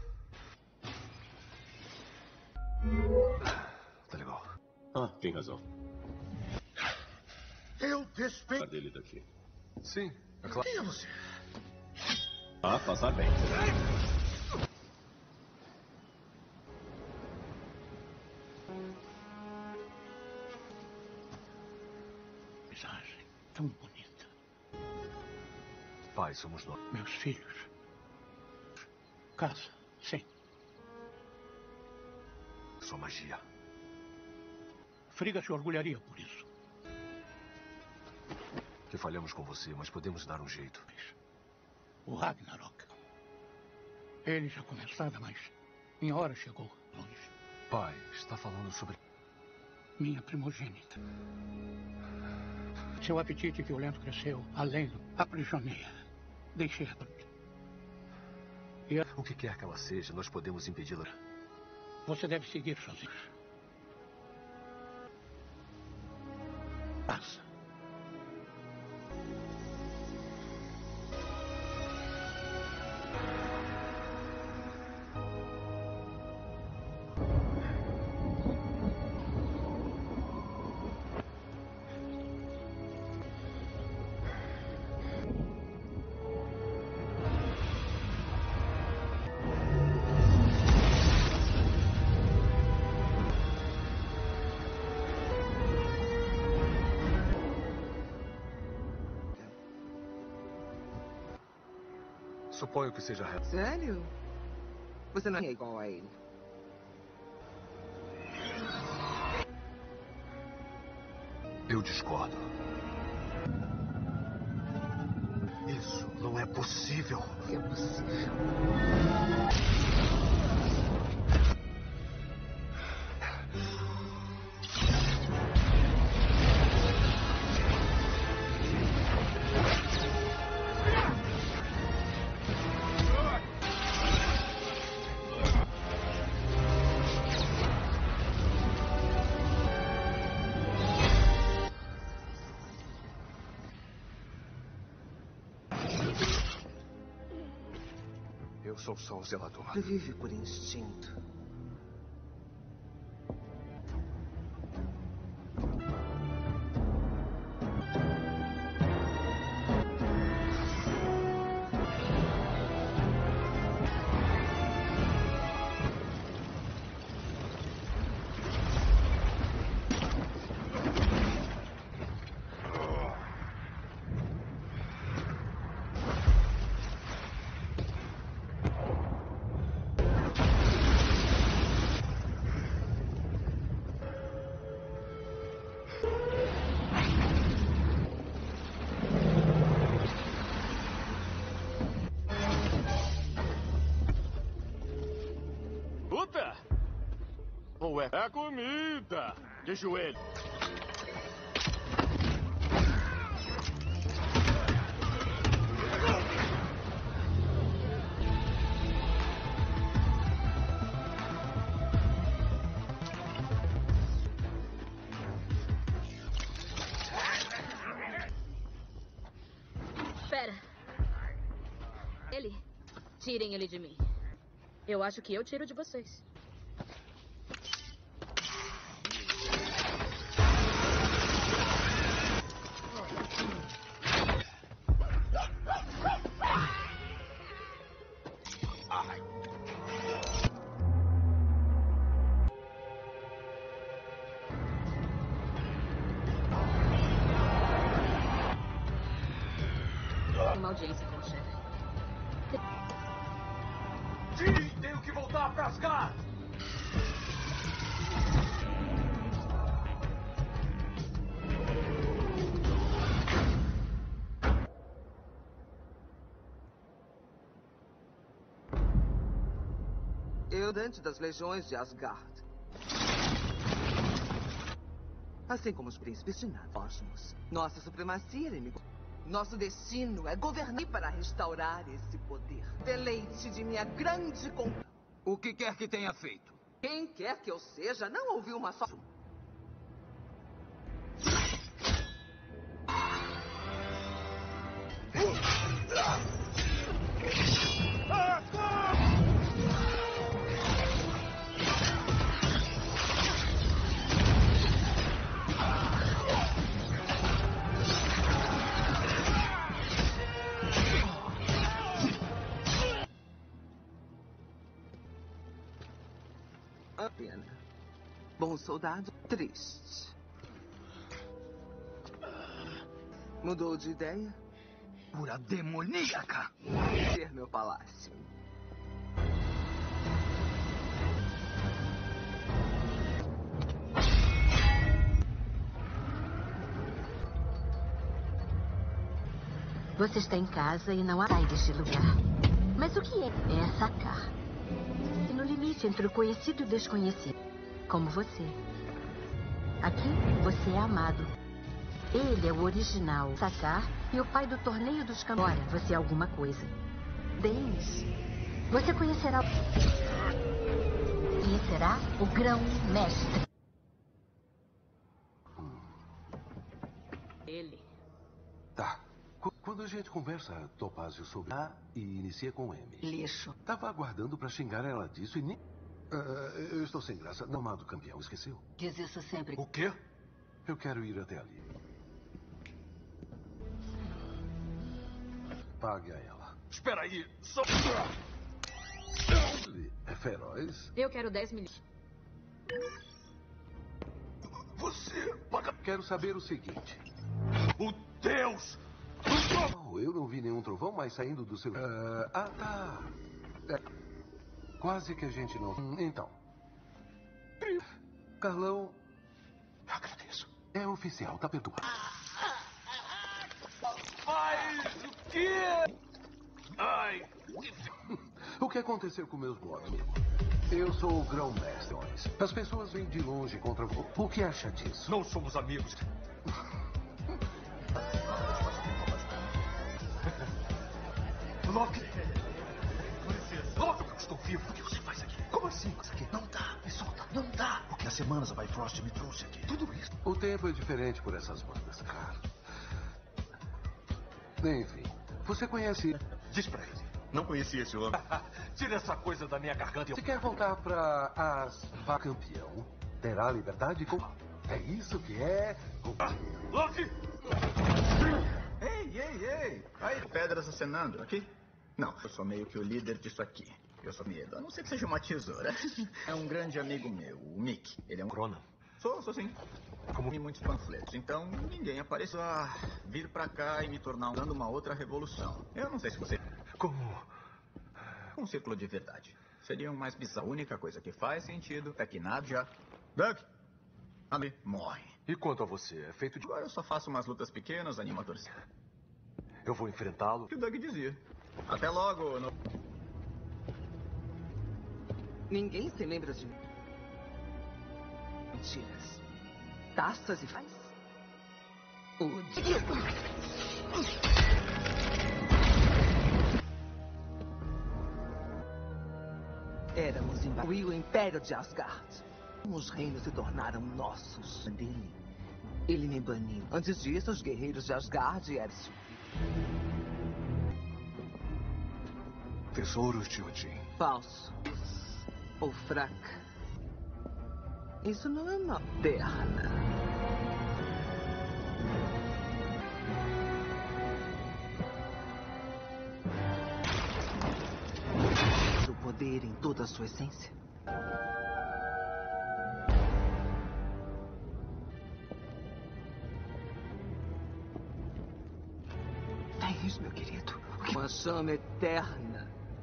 Tá legal. Ah, tem razão. Eu despeito dele daqui. Sim, é claro. Quem é você? Ah, passar bem. Paisagem tão bonita. Pai, somos nós. Meus filhos. Casa, sim. Sua magia. Frigga se orgulharia por isso. Que falhamos com você, mas podemos dar um jeito. O Ragnarok. Ele já começara, mas minha hora chegou longe. Pai, está falando sobre... Minha primogênita. Seu apetite violento cresceu além do... Aprisionei-a. Deixei-a. E a... O que quer que ela seja, nós podemos impedi-la. Você deve seguir sozinho. Passa. Suponho que seja real. Sério? Você não é igual a ele. Eu discordo. Isso não é possível. É possível. Eu sou só o zelador. Ele vive por instinto. ou é... É comida! De joelho. Espera. Ele. Tirem ele de mim. Eu acho que eu tiro de vocês. Uma audiência com o chefe. Sim, tenho que voltar para Asgard! Eu, Dante das legiões de Asgard. Assim como os príncipes de nada. Nossa supremacia inimigo. Nosso destino é governar para restaurar esse poder. Deleite de minha grande conta. O que quer que tenha feito? Quem quer que eu seja não ouviu uma só... A pena. Bom soldado, triste. Mudou de ideia? Pura demoníaca! Ser meu palácio. Você está em casa e não sai deste lugar. Mas o que é? É sacar. E no limite entre o conhecido e o desconhecido. Como você. Aqui, você é amado. Ele é o original. Sacar e o pai do torneio dos campeões. Ora, você é alguma coisa. Denis, você conhecerá... Conhecerá o grão-mestre. Ele. Tá. Quando a gente conversa, Topázio, sobre A e inicia com M. Lixo. Tava aguardando pra xingar ela disso e nem... Uh, eu estou sem graça. Não, amado campeão, esqueceu? Diz isso sempre. O quê? Eu quero ir até ali. Pague a ela. Espera aí, só... Ele é feroz? Eu quero dez milhões. Você paga... Quero saber o seguinte. O Deus... Oh, eu não vi nenhum trovão, mas saindo do seu... Uh, ah, tá. É. Quase que a gente não... Então. Carlão... Agradeço. É oficial, tá perdoado. Mas o quê? Ai... O que aconteceu com meus blogs, amigo? Eu sou o grão-mestre. As pessoas vêm de longe contra você. O que acha disso? Não somos amigos. Loki! Loki, eu estou vivo. O que você faz aqui? Como assim? Aqui. Não dá, me solta. Não dá. Porque há semanas a Bifrost me trouxe aqui. Tudo isso. O tempo é diferente por essas bandas, cara. Enfim, você conhece... Diz pra ele. Não conhecia esse homem. Tira essa coisa da minha garganta. Se quer voltar pra Aspa campeão, terá liberdade com... É isso que é... Loki! Ei, ei, ei! Aí, pedras acenando. Aqui? Não, eu sou meio que o líder disso aqui. Eu sou medo, a não ser que seja uma tesoura. É um grande amigo meu, o Mick. Ele é um... Cronan? Sou, sou sim. Como vi muitos panfletos, então ninguém apareceu a vir pra cá e me tornar dando uma outra revolução. Eu não sei se você... Como? Um círculo de verdade. Seria um mais bizarro. A única coisa que faz sentido é que nada já... Doug! Ali, morre. E quanto a você? É feito de... Agora eu só faço umas lutas pequenas, animadores. Eu vou enfrentá-lo. O que o Doug dizia. Até logo. No... Ninguém se lembra de mim. mentiras. Taças e faz. O Éramos em o Império de Asgard. Os reinos se tornaram nossos. Dele. Ele me baniu. Antes disso, os guerreiros de Asgard eram... Tesouros de Odin. Falso. Ou fraca. Isso não é uma terna. O poder em toda a sua essência. Tens, meu querido. Uma chama eterna.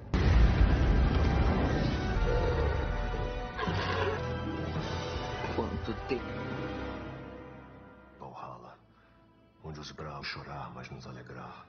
Quanto tempo? Valhalla, onde os bravos chorar, mas nos alegrar.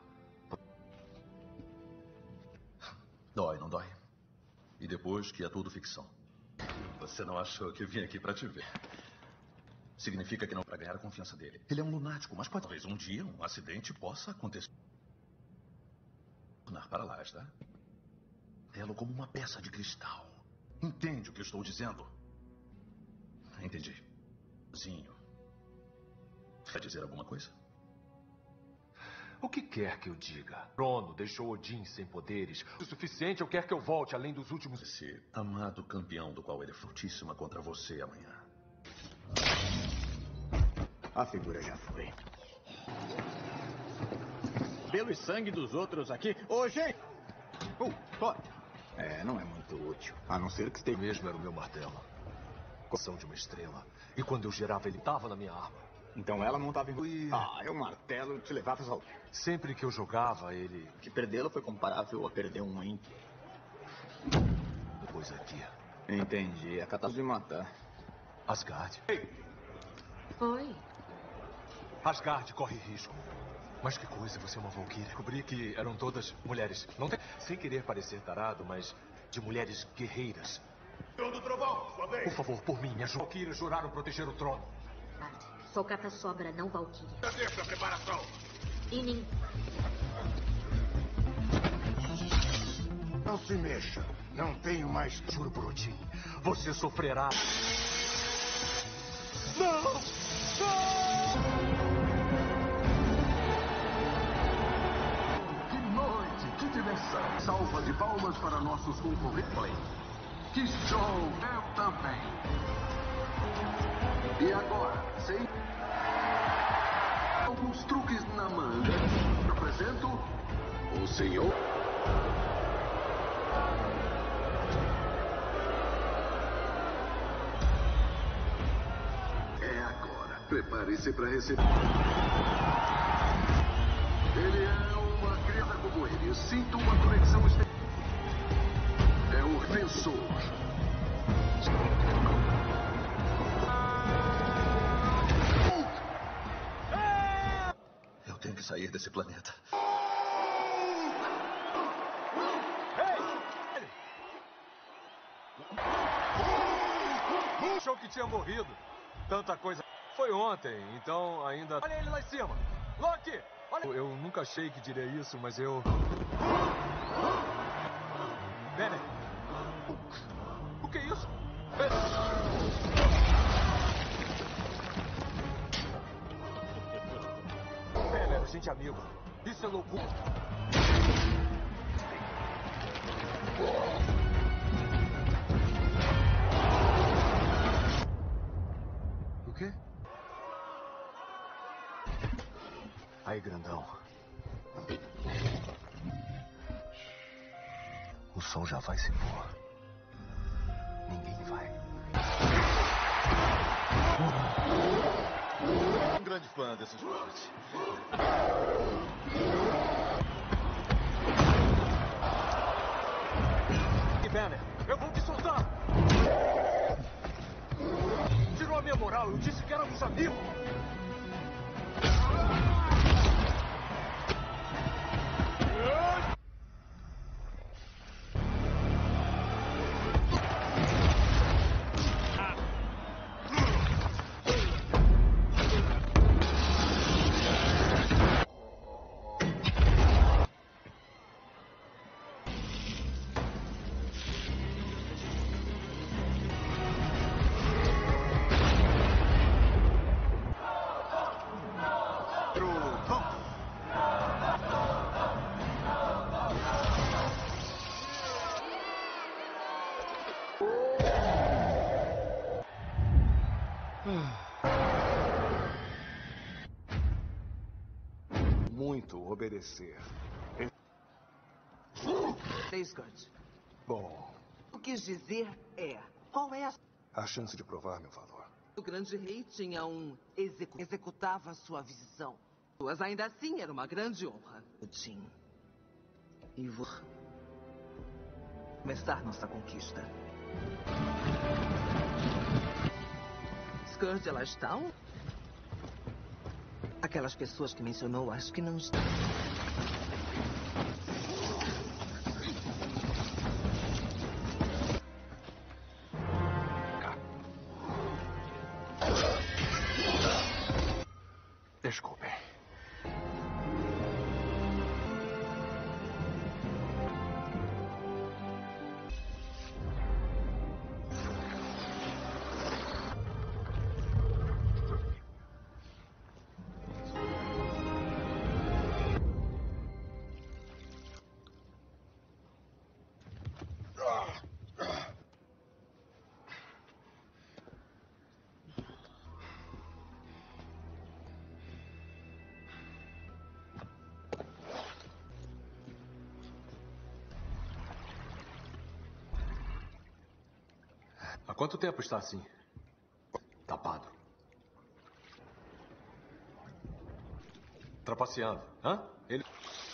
Dói, não dói? E depois que é tudo ficção. Você não achou que eu vim aqui pra te ver. Significa que não para ganhar a confiança dele. Ele é um lunático, mas pode, talvez um dia um acidente possa acontecer. Tornar para lá, está? Tê-lo como uma peça de cristal. Entende o que eu estou dizendo? Entendi. Zinho. Quer dizer alguma coisa? O que quer que eu diga? Crono deixou Odin sem poderes. O suficiente eu quero que eu volte além dos últimos... Esse amado campeão do qual ele é fortíssima contra você amanhã. A figura já foi. Pelo e sangue dos outros aqui. Ô, gente! Uh, Thor. É, não é muito útil. A não ser que esteja... Mesmo era o meu martelo. Coração de uma estrela. E quando eu girava, ele estava na minha arma. Então ela não estava em... Ah, é um martelo te levava ao... Sempre que eu jogava, ele... Que perdê-lo foi comparável a perder um ente. Depois aqui. Entendi. É capaz de matar. Asgard. Ei! Oi. Asgard corre risco. Mas que coisa, você é uma valquíria. Descobri que eram todas mulheres. Não tem... Sem querer parecer tarado, mas de mulheres guerreiras. Do trovão, sua vez. Por favor, por mim, as valquírias juraram proteger o trono. Sou caça-sobra, não valquíria. Deixa a preparação. E nem... Não se mexa. Não tenho mais... Juro por Odin, você sofrerá. Não! Não! Que noite, que diversão. Salva de palmas para nossos concorrentes. Que show! Eu também. E agora, sem alguns truques na manga, apresento o senhor. É agora. Prepare-se para receber. Ele é uma criança como ele. Sinto uma conexão externa. É o defensor. Eu tenho que sair desse planeta. Ei! Achou que tinha morrido. Tanta coisa. Foi ontem, então ainda... Olha ele lá em cima. Loki! Olha... Eu nunca achei que diria isso, mas eu... Banner! O que é isso? Banner, a gente é amigo. Isso é loucura. O quê? Aí, grandão. O sol já vai se pôr. Ninguém vai. Um grande fã desse esporte. E Banner, eu vou te soltar! Tirou a minha moral, eu disse que éramos amigos! oferecer. Scott. Bom, O que quis dizer é, qual é a... a chance de provar meu valor. O grande rei tinha um execu... executava sua visão. Mas ainda assim era uma grande honra. Jim. E vou começar nossa conquista. Scourge, elas estão? Aquelas pessoas que mencionou, acho que não estão. Desculpe. Há quanto tempo está assim? Tapado. Trapaceando. Hã? Ele...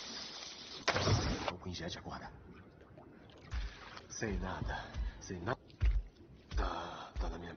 O Queen Jet agora. Sem nada. Sem nada. Tá... Tá na minha...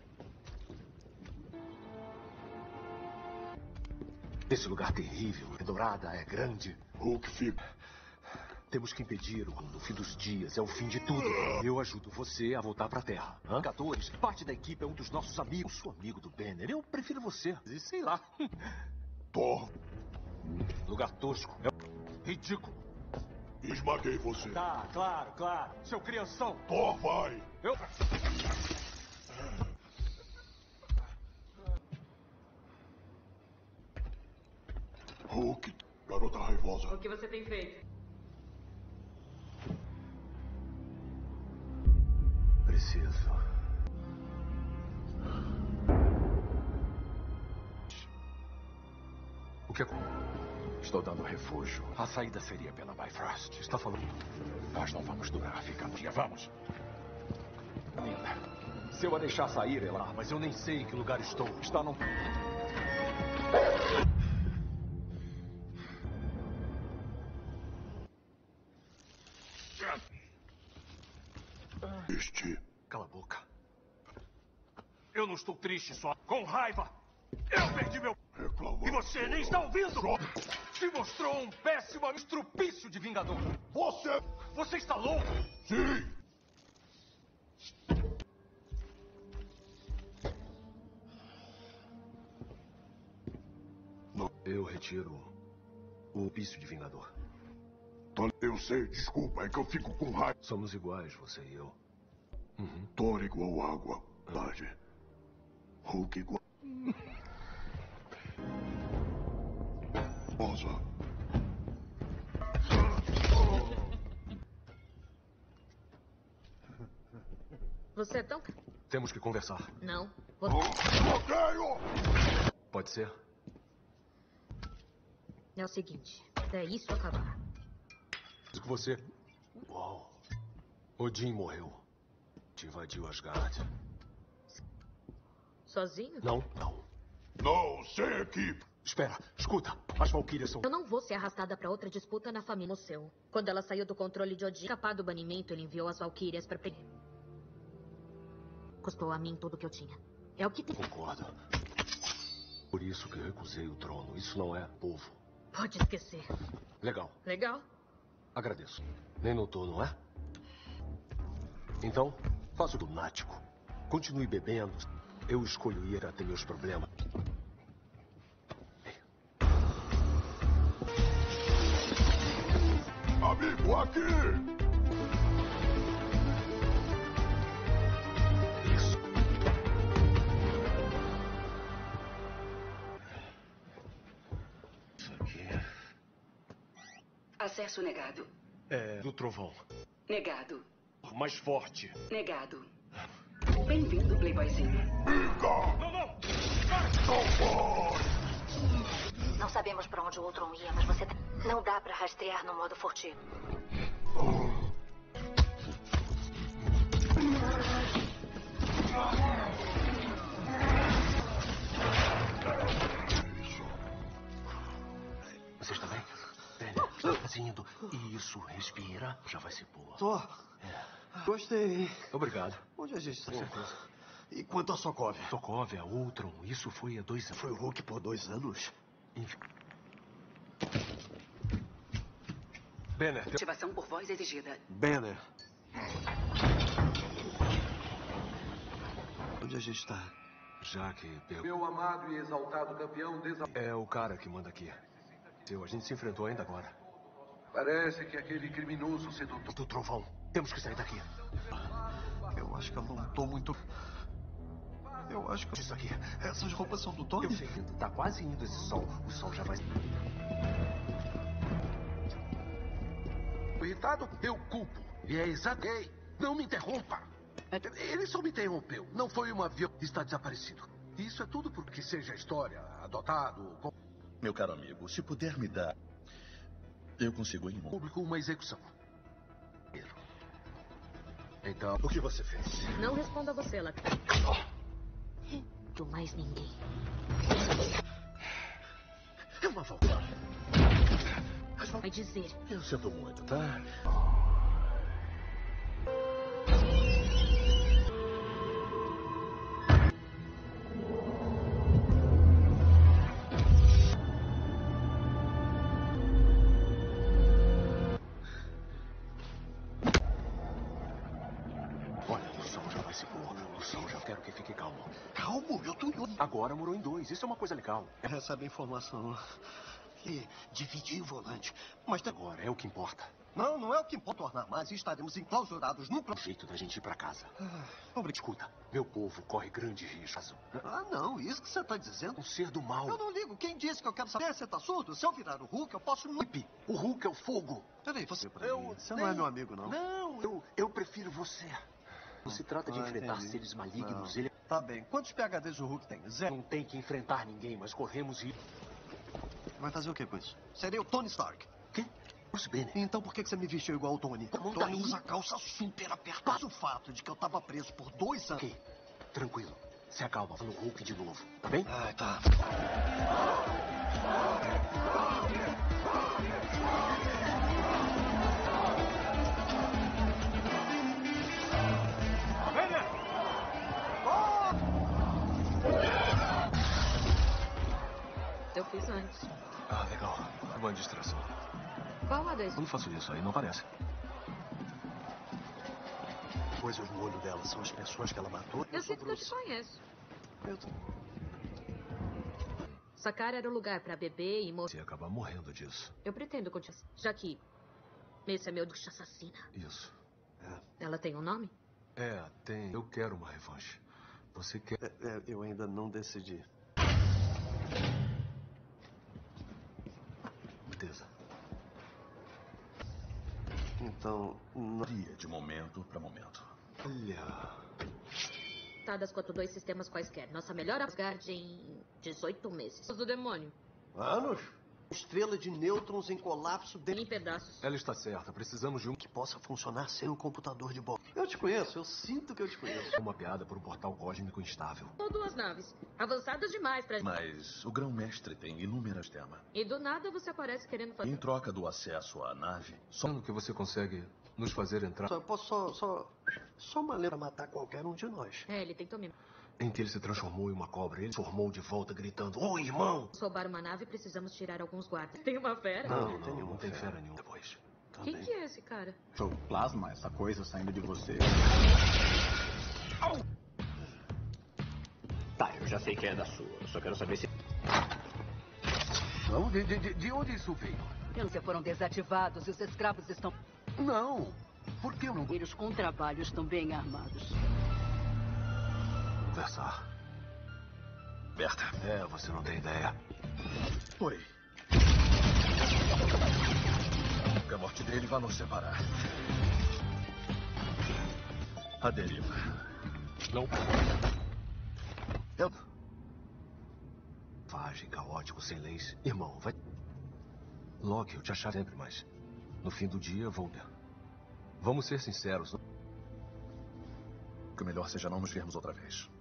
Esse lugar terrível. É dourada, é grande. O que fica? Temos que impedir o no fim dos dias. É o fim de tudo. Eu ajudo você a voltar pra Terra. Hã? Vingadores, parte da equipe é um dos nossos amigos. Eu sou amigo do Banner. Eu prefiro você. E sei lá. Thor. Lugar tosco. É ridículo. Esmaguei você. Tá, claro, claro. Seu crianção. Thor, vai. Eu... Hulk, garota raivosa. O que você tem feito? Preciso. O que é? Estou dando refúgio. A saída seria pela Bifrost. Está falando? Nós não vamos durar. Fica no dia. Vamos. Linda. Se eu a deixar sair, ela... Mas eu nem sei em que lugar estou. Está num... Este. Cala a boca. Eu não estou triste, só com raiva. Eu perdi meu... Reclamando. E você nem está ouvindo? Se mostrou um péssimo estrupício de Vingador. Você... Você está louco? Sim. Não. Eu retiro o pício de Vingador. Eu sei, desculpa, é que eu fico com raiva. Somos iguais, você e eu. Uhum. Thor igual água, verdade. Hulk igual... Rosa. Você é tão... Temos que conversar. Não. Bloqueio! Pode ser? É o seguinte, é isso acabar. Diz que você... Uau. Odin morreu. Te invadiu Asgard. Sozinho? Não, não. Não, sem equipe. Espera, escuta. As Valquírias são... Eu não vou ser arrastada pra outra disputa na família seu. Quando ela saiu do controle de Odin, escapar do banimento, ele enviou as Valquírias pra pegar. Custou a mim tudo que eu tinha. É o que tem... Concordo. Por isso que eu recusei o trono. Isso não é povo. Pode esquecer. Legal. Legal? Agradeço. Nem notou, não é? Então, faça o lunático. Continue bebendo. Eu escolho ir até meus problemas. Amigo, aqui! Isso. Isso aqui. Acesso negado. É do trovão. Negado. Mais forte. Negado. Bem-vindo, Playboyzinho. Fica! Não, não! Não pode! Não sabemos para onde o Ultron ia, mas você... Não dá para rastrear no modo furtivo. Você está bem? Penny, está fazendo. Isso, respira. Já vai ser boa. Tô. É. Gostei. Obrigado. Onde a gente está? Com certeza. E quanto a Sokovia? Sokovia, Ultron, isso foi há dois anos. Foi o Hulk por dois anos? Enfim. Banner. Ativação por voz exigida. Banner. Onde a gente está? Já que... Meu amado e exaltado campeão desa... É o cara que manda aqui. A gente se enfrentou ainda agora. Parece que aquele criminoso sedutor... Do trovão. Temos que sair daqui. Eu acho que eu não tô muito... Eu acho que... Isso aqui. Essas roupas são do Tony? Eu sei. Tá quase indo esse sol. O sol já vai... Irritado, eu culpo. E é exato. Ei, não me interrompa. Ele só me interrompeu. Não foi um avião. Está desaparecido. Isso é tudo porque seja história, adotado... Com... Meu caro amigo, se puder me dar... Eu consigo em público uma execução. Então, o que você fez? Não responda você, Lacan. Do mais ninguém. É uma volta. Vai dizer. Eu sinto muito, tá? Agora morou em dois. Isso é uma coisa legal. Recebe informação. E dividir o volante. Mas agora é o que importa. Não, não é o que importa tornar mais. Estaremos enclausurados num... O jeito da gente ir pra casa. Ah, obrigado. Escuta, meu povo corre grande risco. Ah, não. Isso que você tá dizendo? Um ser do mal. Eu não ligo. Quem disse que eu quero saber? Você tá surdo? Se eu virar o Hulk, eu posso... O Hulk é o fogo. Peraí, você... Eu... Você não é meu amigo, não. Não, eu, eu prefiro você. Não se trata de ah, enfrentar entendi. seres malignos. Não. Ele... Tá bem. Quantos P H Ds o Hulk tem? Zero. Não tem que enfrentar ninguém, mas corremos e... Vai fazer o que com isso? Seria o Tony Stark. Quê? Bruce Banner. Então por que você me vestiu igual o Tony? Como Tony daí? usa calça super apertada. O fato de que eu tava preso por dois anos... Ok, tranquilo. Se acalma, no Hulk de novo, tá bem? Ah, tá. Eu fiz antes. Ah, legal. Uma distração. Qual a dois? Eu não faço isso aí, não parece. Coisas no olho dela são as pessoas que ela matou. Eu sinto que eu te conheço. Eu tô... Essa cara era o lugar pra beber e morrer. Você acabar morrendo disso. Eu pretendo continuar. Já que esse é meu ducha assassina. Isso. É. Ela tem um nome? É, tem. Eu quero uma revanche. Você quer... É, é, eu ainda não decidi. Certeza. Então, não... De momento para momento. Olha... Dadas quanto dois sistemas quaisquer. Nossa melhor Asgard em dezoito meses. Do demônio. Anos? Estrela de nêutrons em colapso de... Em pedaços. Ela está certa. Precisamos de um... que possa funcionar sem um computador de bordo. Eu te conheço. Eu sinto que eu te conheço. Uma piada por um portal cósmico instável. Ou duas naves. Avançadas demais pra... Mas o grão-mestre tem inúmeras temas. E do nada você aparece querendo fazer... Em troca do acesso à nave... Só no que você consegue nos fazer entrar... Só, eu posso só... Só, só uma lenda pra matar qualquer um de nós. É, ele tentou mesmo. Em que ele se transformou em uma cobra. Ele se formou de volta gritando: Ô, irmão! Roubar uma nave, precisamos tirar alguns guardas. Tem uma fera? Não, não, não, não tem fera nenhuma depois. Quem que é esse cara? Sou plasma, essa coisa saindo de você. Tá, eu já sei que é da sua. Eu só quero saber se... Não, de, de, de onde isso veio? Eles foram desativados e os escravos estão... Não. Por que eu não... Eles com trabalho estão bem armados. Conversar. Berta. É, você não tem ideia. Oi. Que a morte dele vai nos separar. A deriva. Não. Eu... Vai. selvagem, caótico, sem leis. Irmão, vai... Loki, eu te achava sempre, mas... No fim do dia, vou... Vamos ser sinceros. Que o melhor seja não nos vermos outra vez.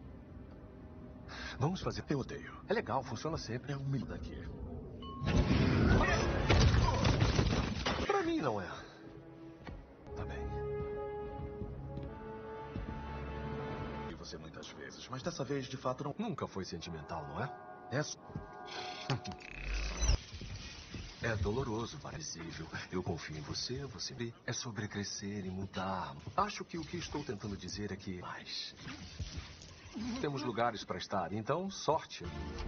Vamos fazer... Eu odeio. É legal, funciona sempre. É um milho daqui. Pra mim não é. Tá bem. E você muitas vezes, mas dessa vez de fato não... Nunca foi sentimental, não é? É... É doloroso, parecível. Eu confio em você, você vê. É sobre crescer e mudar. Acho que o que estou tentando dizer é que... Mas... Temos lugares para estar, então, sorte.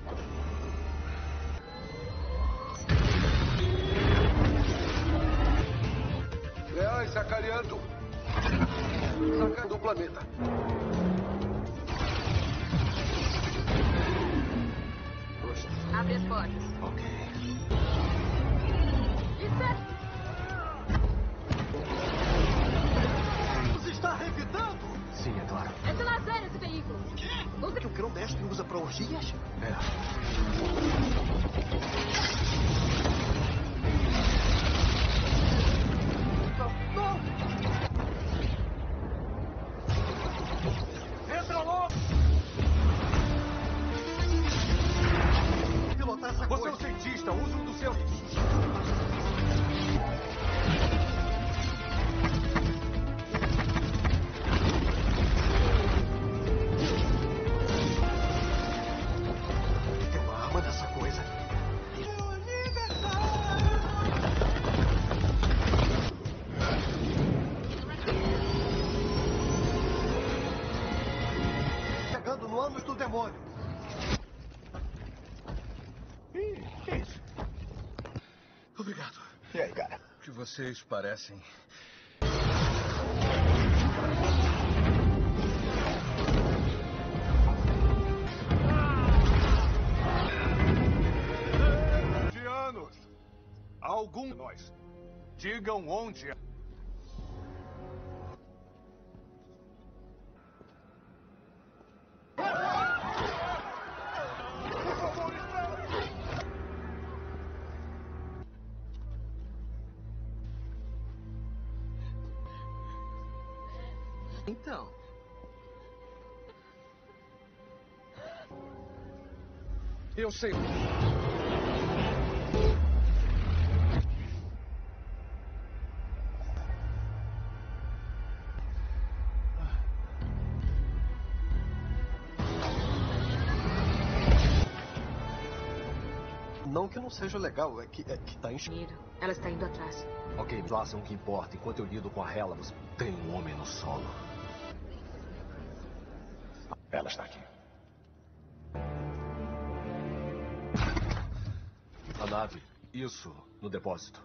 Leais sacaneando. Sacando o planeta. Abre as portas. Ok. Você está revidando? Sim, é claro. É de lazer esse veículo. O quê? O que o grão-mestre usa para orgias? É. Não! Entra logo! Pilotar essa Você coisa. é um cientista, usa um do seu... Tem uma arma nessa coisa. Chegando no ânus do demônio. Ih, que isso? Obrigado. E aí, cara? O que vocês parecem... De anos. Algum de nós. Digam onde é. Então. Eu sei. Não que não seja legal, é que, é que tá enchendo. Mira, ela está indo atrás. Ok, façam o que importa. Enquanto eu lido com a Hela, você... Tem um homem no solo. Ela está aqui. A nave. Isso, no depósito.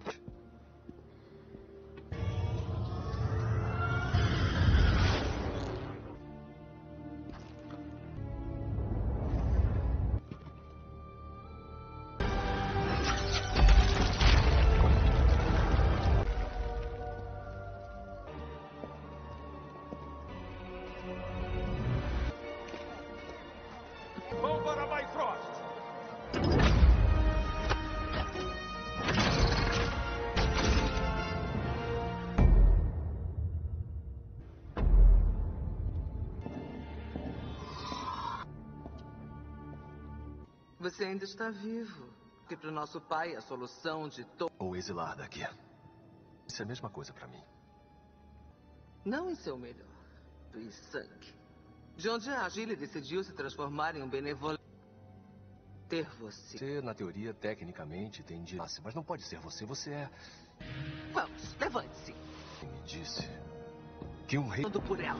Vão para Bifrost. Você ainda está vivo. Que para o nosso pai a solução de todo... Ou exilar daqui. Isso é a mesma coisa pra mim. Não em seu melhor. E sangue. De onde a Agile decidiu se transformar em um benevolente. Ter você. Você, na teoria, tecnicamente, tem de... Mas não pode ser você. Você é... Vamos, levante-se. Quem me disse que um rei... Por ela.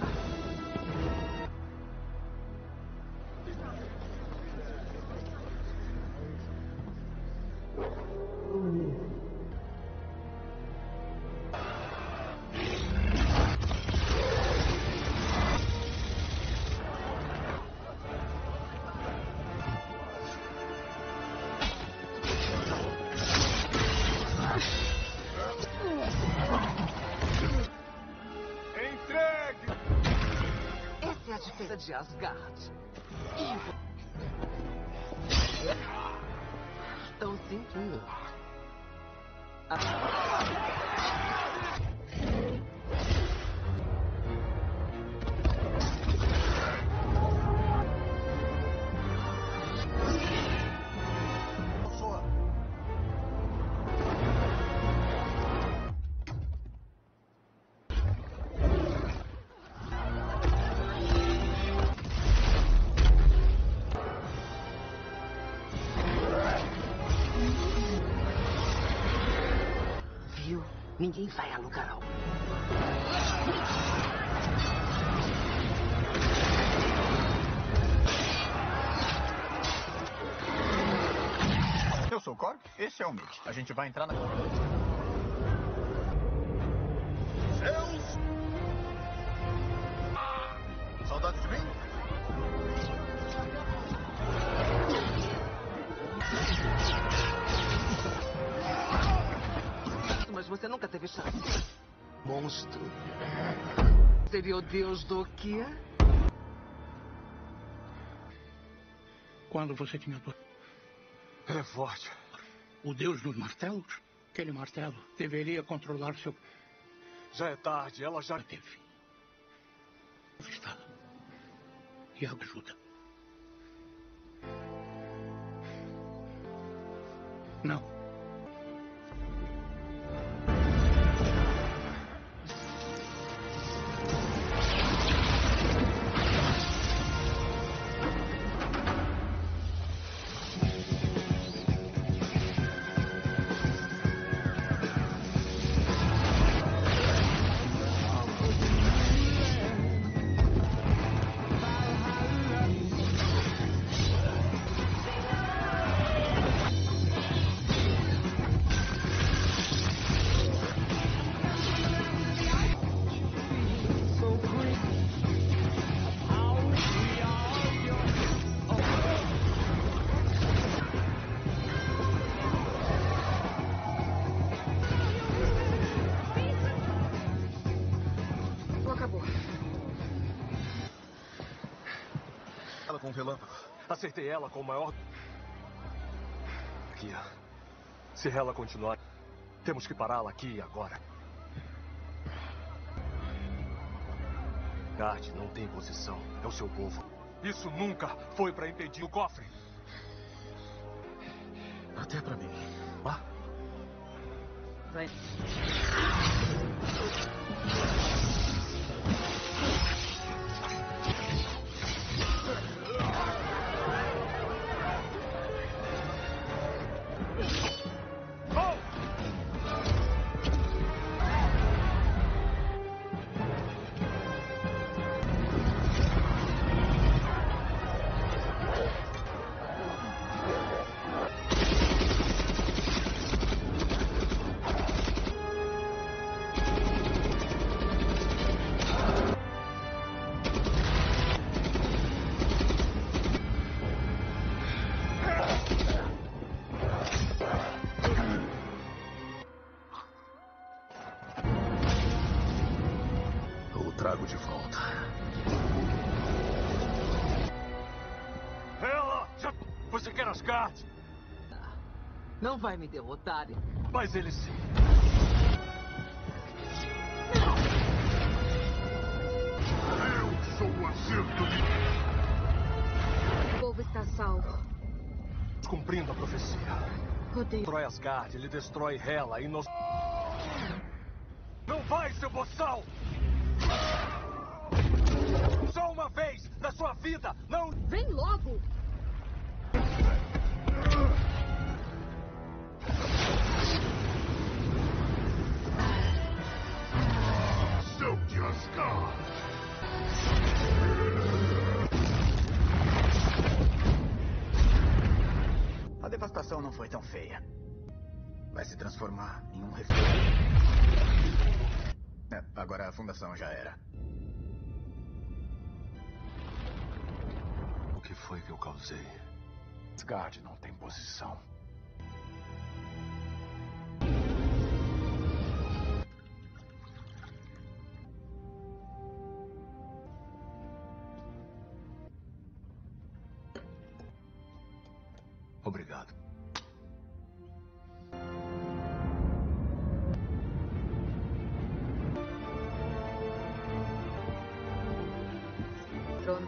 Entregue! Essa é a diferença de Asgard. E... sentindo. Ah. Ninguém vai a lugar algum. Eu sou o Korg, esse é o Mick. A gente vai entrar na... Zeus! Saudades de mim? Mas você nunca teve chance. Monstro. Seria o deus do quê? Quando você tinha dor. Ele é forte. O deus dos martelos? Aquele martelo deveria controlar seu... Já é tarde, ela já... Teve. Está. E ajuda. Não. Com um relâmpago. Acertei ela com o maior... Aqui. Se ela continuar, temos que pará-la aqui e agora. Gard não tem posição. É o seu povo. Isso nunca foi para impedir o cofre. Até para mim. Vá. Vai. Trago de volta. Ela! Já... Você quer Asgard? Não vai me derrotar. Mas ele sim. Eu sou o acerto de... O povo está salvo. Cumprindo a profecia. Odeio. Destrói Asgard, ele destrói Hela e nos... Não vai, seu boçal! Só uma vez na sua vida, não... Vem logo! Seu de Asgard! A devastação não foi tão feia. Vai se transformar em um refúgio. É, agora a fundação já era. O que foi que eu causei? Asgard não tem posição. Obrigado. trono.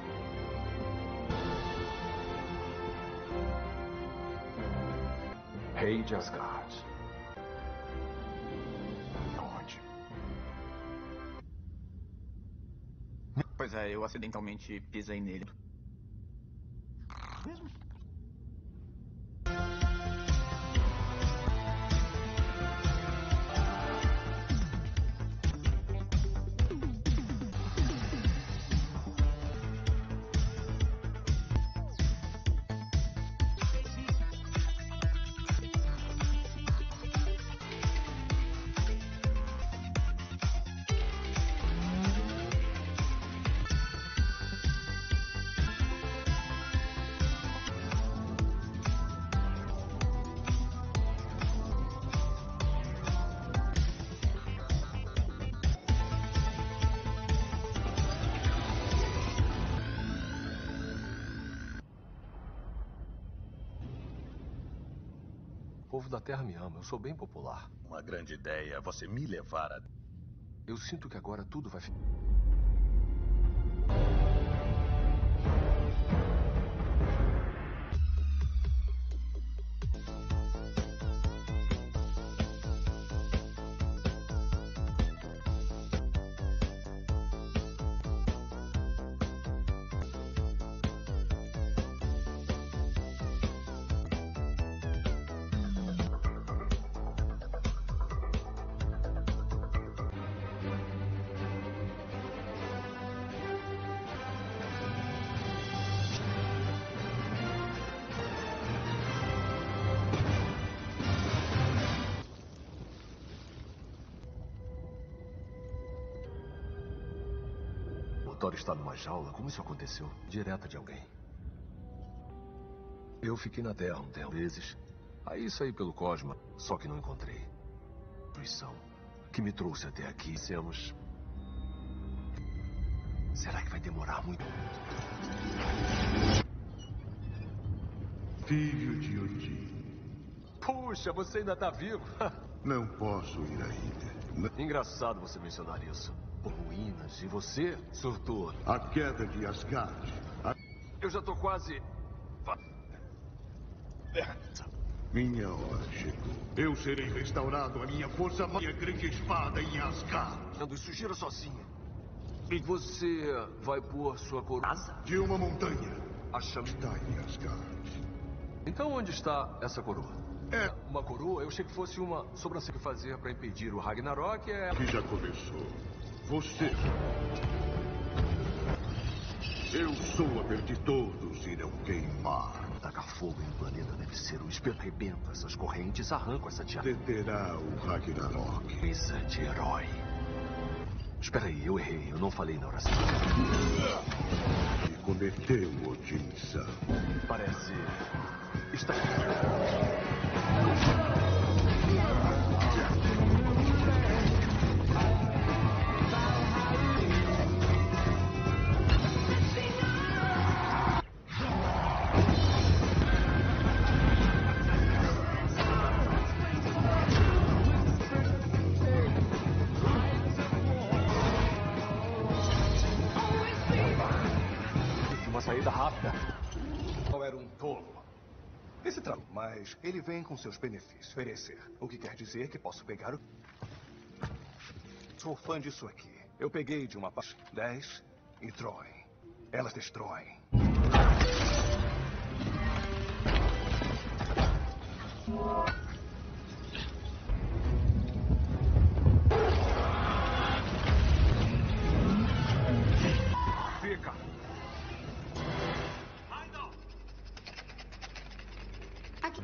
Rei de Asgard. Onde? Pois é, eu acidentalmente pisei nele. O povo da Terra me ama. Eu sou bem popular. Uma grande ideia. Você me levar a... Eu sinto que agora tudo vai ficar... O Thor está numa jaula? Como isso aconteceu? Direta de alguém. Eu fiquei na Terra um tempo, vezes. Aí saí pelo Cosma, só que não encontrei. Destruição que me trouxe até aqui. Semos... Será que vai demorar muito? Filho de Odin. Puxa, você ainda está vivo. Não posso ir à ilha. Não. Engraçado você mencionar isso. Por ruínas, e você, sortudo. A queda de Asgard. A... Eu já tô quase... Minha hora chegou. Eu serei restaurado a minha força, minha grande espada em Asgard. Isso gira sozinho. E você vai pôr sua coroa? De uma montanha. A chama... Está em Asgard. Então onde está essa coroa? É... Uma coroa? Eu achei que fosse uma sobrancelha que fazer para impedir o Ragnarok. É... Que já começou. Você. Eu sou a ver de todos irão queimar. Tacar fogo em um planeta deve ser um espeto. Arrebenta essas correntes, arranca essa tia. Deterá o Ragnarok. Coisa de herói. Espera aí, eu errei. Eu não falei na oração. E cometeu Odin-san. Parece... Está... Saída rápida. Não era um tolo. Esse tramo, mas ele vem com seus benefícios. Oferecer. O que quer dizer que posso pegar o... Sou fã disso aqui. Eu peguei de uma parte dez e Troy. Elas destroem. Fica. Aqui.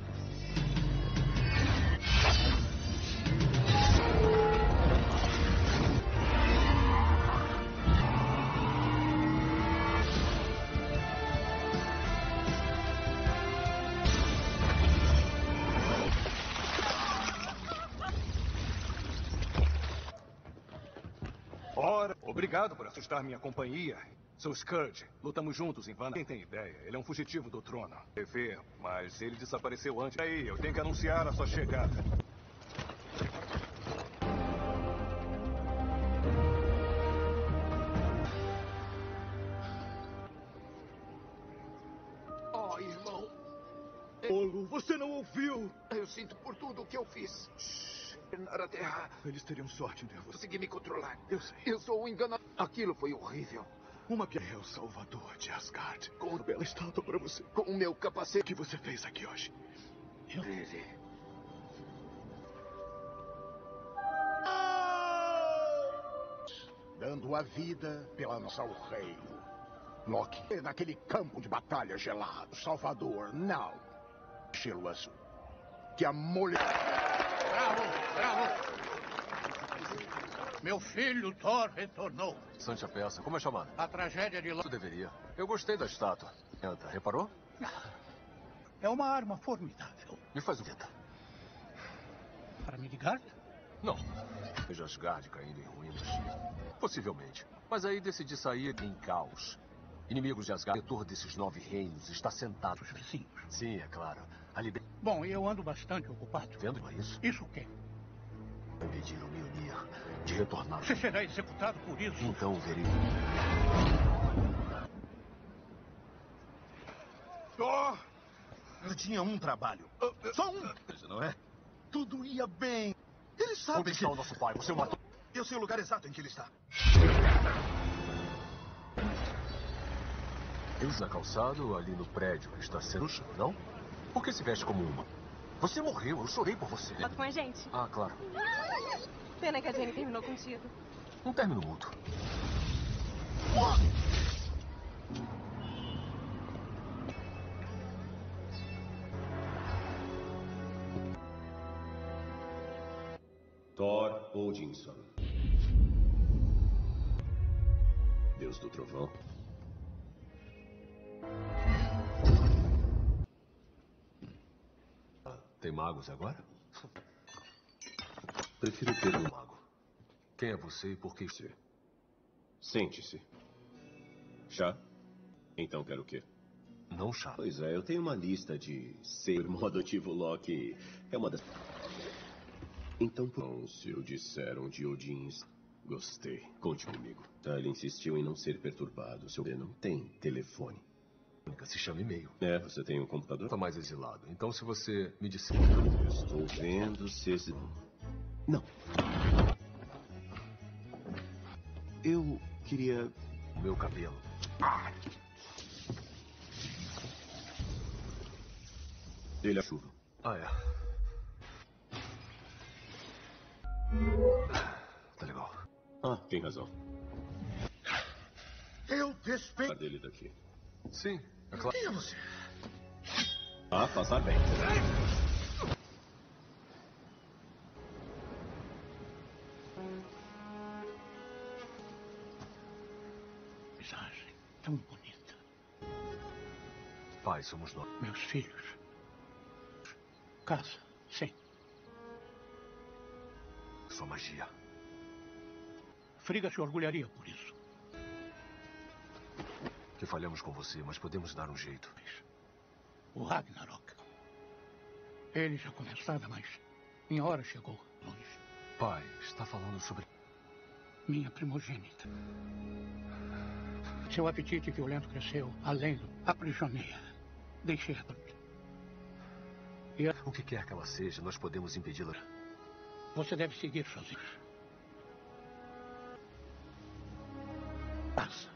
Ora, obrigado por assustar minha companhia. Sou Scourge. Lutamos juntos em Vana. Quem tem ideia? Ele é um fugitivo do trono. T V, mas ele desapareceu antes. Aí, eu tenho que anunciar a sua chegada. Tolo, você não ouviu? Eu sinto por tudo o que eu fiz. Na Terra. Eles teriam sorte de você. Consegui me controlar. Eu sei. Eu sou um enganador. Aquilo foi horrível. Uma piada é o salvador de Asgard. Com uma bela estátua para você. Com o meu capacete. O que você fez aqui hoje? Eu... Ele... Dando a vida pela nossa ao rei. Loki, naquele campo de batalha gelado. Salvador, não. Gelo azul. Que a mulher... Bravo, bravo. Meu filho Thor retornou. Santa peça, como é chamado? A tragédia de Loki. Isso deveria. Eu gostei da estátua. Entra, reparou? É uma arma formidável. Me faz um veta. Para Midgard? Não. Veja Asgard caindo em ruínas. Possivelmente. Mas aí decidi sair em caos. Inimigos de Asgard, o diretor desses nove reinos, está sentado. Os vizinhos. Sim, é claro. A liber... Bom, eu ando bastante ocupado. Vendo isso? Isso o quê? Impediram o Mjolnir de retornar. Você será executado por isso. Então verei. Oh! Eu tinha um trabalho. Só um. Não é? Tudo ia bem. Ele sabe Onde que... está o nosso pai? Você o matou? Eu sei o lugar exato em que ele está. Eu na calçada ou ali no prédio que está sendo chão, não? Por que se veste como uma? Você morreu, eu chorei por você. Foto com a gente? Ah, claro. Pena que a Jenny terminou contigo. Um término mútuo. Thor Odinson. Deus do Trovão. Tem magos agora? Prefiro ter um mago. Quem é você e por que você? Sente-se. Chá? Então quero o quê? Não chá. Pois é, eu tenho uma lista de ser irmão adotivo Loki. É uma das... Então, não, se eu disser onde Odin... Gostei. Conte comigo. Ele insistiu em não ser perturbado. Seu não tem telefone. Se chama e-mail. É, você tem um computador? Está mais exilado. Então, se você me disser... Estou vendo se esse... Não. Eu queria... Meu cabelo. Ah! Ele é chuva. Ah, é. Tá legal. Ah, tem razão. Eu despeito dele daqui. Sim, é claro. Quem é você? Ah, passar bem. Paisagem tão bonita. Pai, somos nós. Meus filhos. Casa, sim. Sua magia. Frigga se orgulharia por isso. Que falhamos com você, mas podemos dar um jeito. O Ragnarok. Ele já começava, mas minha hora chegou longe. Pai, está falando sobre... Minha primogênita. Seu apetite violento cresceu além do... Aprisionei-a. Deixei-a. E a... O que quer que ela seja, nós podemos impedi-la. Você deve seguir sozinho. Passa.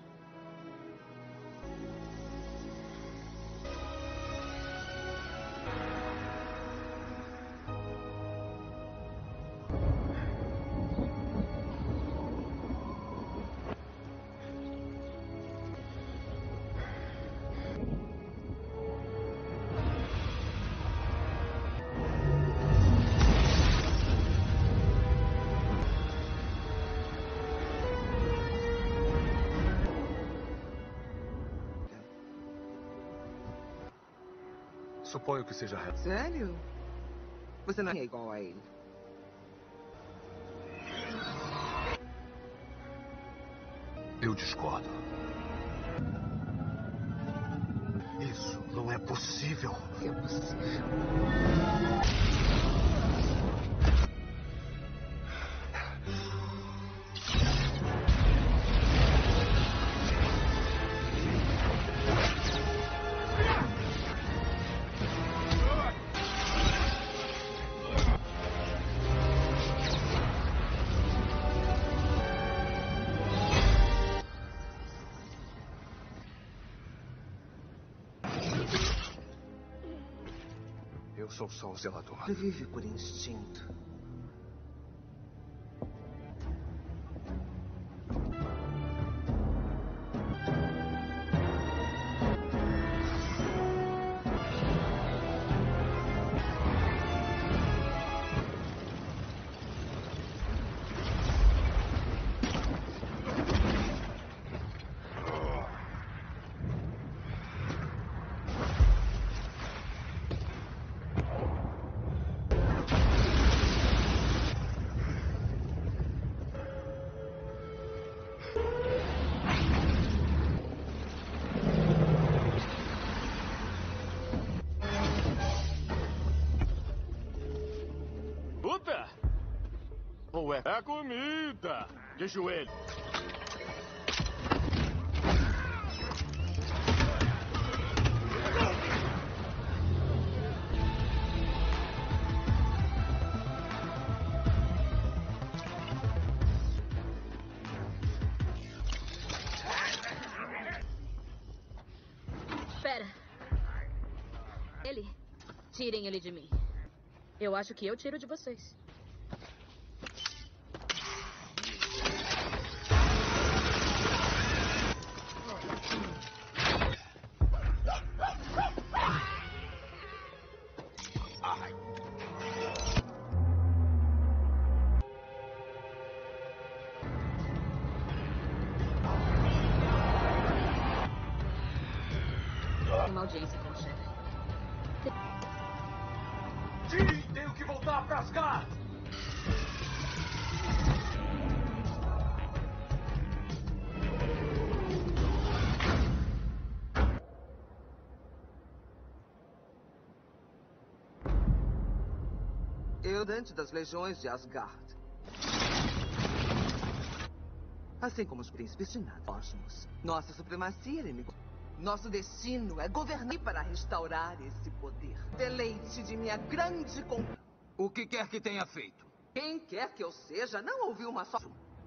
Suponho que seja reto. Sério? Você não é igual a ele. Eu discordo. Isso não é possível. É possível. sou só o zelador. Ele vive por instinto. É a comida! De joelho! Espera. Ele. Tirem ele de mim. Eu acho que eu tiro de vocês. Uma audiência com o chefe. Sim, tenho que voltar pra Asgard! Eu, dante das legiões de Asgard. Assim como os príncipes de nada. Cosmos. Nossa supremacia inimigo. Nosso destino é governar para restaurar esse poder. Deleite de minha grande con... O que quer que tenha feito? Quem quer que eu seja, não ouviu uma só...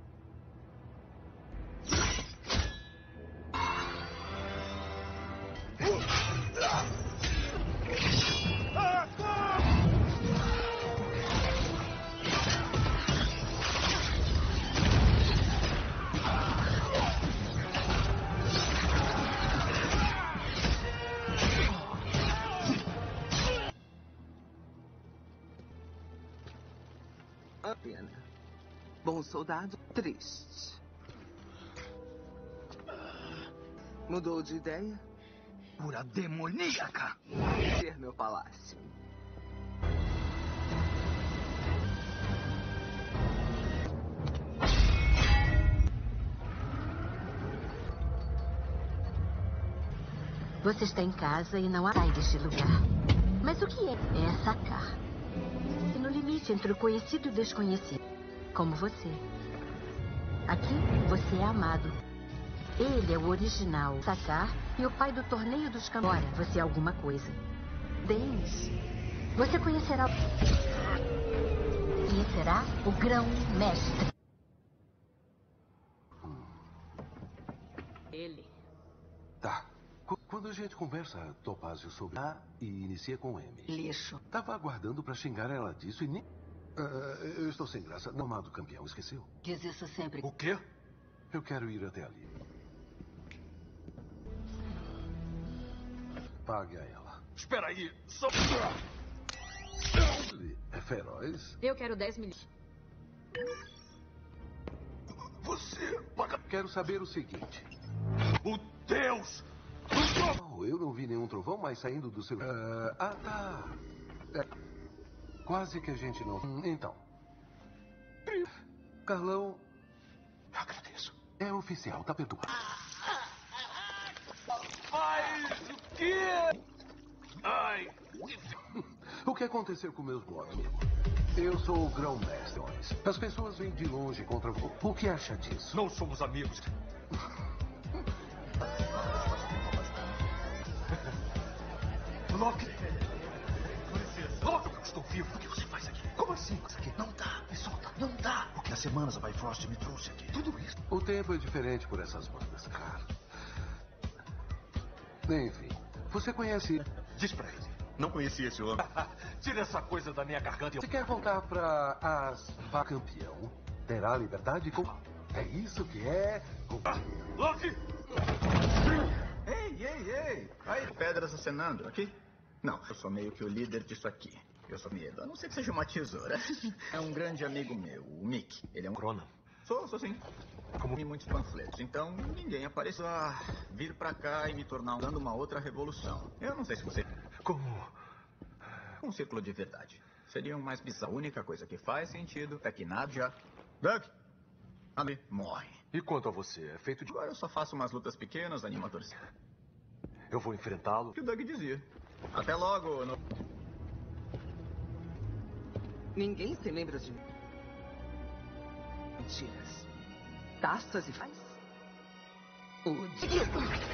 A pena. Bom soldado, triste. Mudou de ideia? Pura demoníaca! Ser meu palácio. Você está em casa e não sai deste lugar. Mas o que é? É sacar. E no limite entre o conhecido e o desconhecido. Como você. Aqui, você é amado. Ele é o original Sacar e o pai do torneio dos Camões. Ora, você é alguma coisa. Deus. Você conhecerá... Conhecerá o Grão-Mestre. Ele. Tá. Quando a gente conversa, Topázio, sobre A e inicia com M. Lixo. Tava aguardando pra xingar ela disso e nem... Uh, eu estou sem graça. Não, amado campeão, esqueceu? Diz isso sempre. O quê? Eu quero ir até ali. Pague a ela. Espera aí, só... Ele é feroz? Eu quero dez milhões. Você paga... Quero saber o seguinte. O Deus... Oh, eu não vi nenhum trovão, mas saindo do seu... Uh, ah, tá. É, quase que a gente não... Então. Carlão... Agradeço. É oficial, tá perdoado. Mas o quê? Ai... O que aconteceu com meus bodes, amigo? Eu sou o Grão-Mestre. As pessoas vêm de longe contra você. O que acha disso? Não somos amigos. Loki! Loki, eu estou vivo. O que você faz aqui? Como assim? Isso aqui não dá, me solta. Não dá. Porque há semanas a Bifrost me trouxe aqui. Tudo isso. O tempo é diferente por essas bandas, cara. Enfim, você conhece... Diz pra ele. Não conhecia esse homem. Tira essa coisa da minha garganta. Se quer voltar pra as campeão, terá liberdade com... É isso que é... Loki! Ei, ei, ei! Aí, pedras acenando. Aqui? Não, eu sou meio que o líder disso aqui. Eu sou medo, a não ser que seja uma tesoura. É um grande amigo meu, o Mick. Ele é um... Crona? Sou, sou sim. Como vi muitos panfletos, então ninguém apareceu a vir pra cá e me tornar dando uma outra revolução. Eu não sei se você... Como? Um círculo de verdade. Seria um mais bizarro. A única coisa que faz sentido é que nada já... Doug! Ali, morre. E quanto a você? É feito de... Agora eu só faço umas lutas pequenas, animadores. Eu vou enfrentá-lo. O que o Doug dizia. Até logo, no... Ninguém se lembra de mim. Mentiras. Taças e faz. O dia.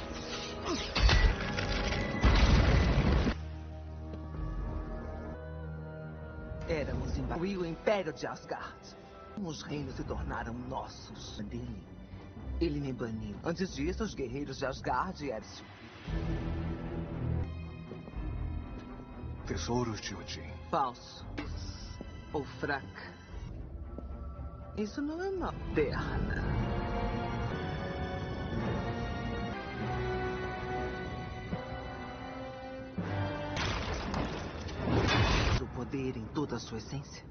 Éramos em e o Império de Asgard. Os reinos se tornaram nossos. Dele. Ele me baniu. Antes disso, os guerreiros de Asgard eram... Tesouros de Odin. Falso. Ou fraca. Isso não é moderna. O poder em toda a sua essência.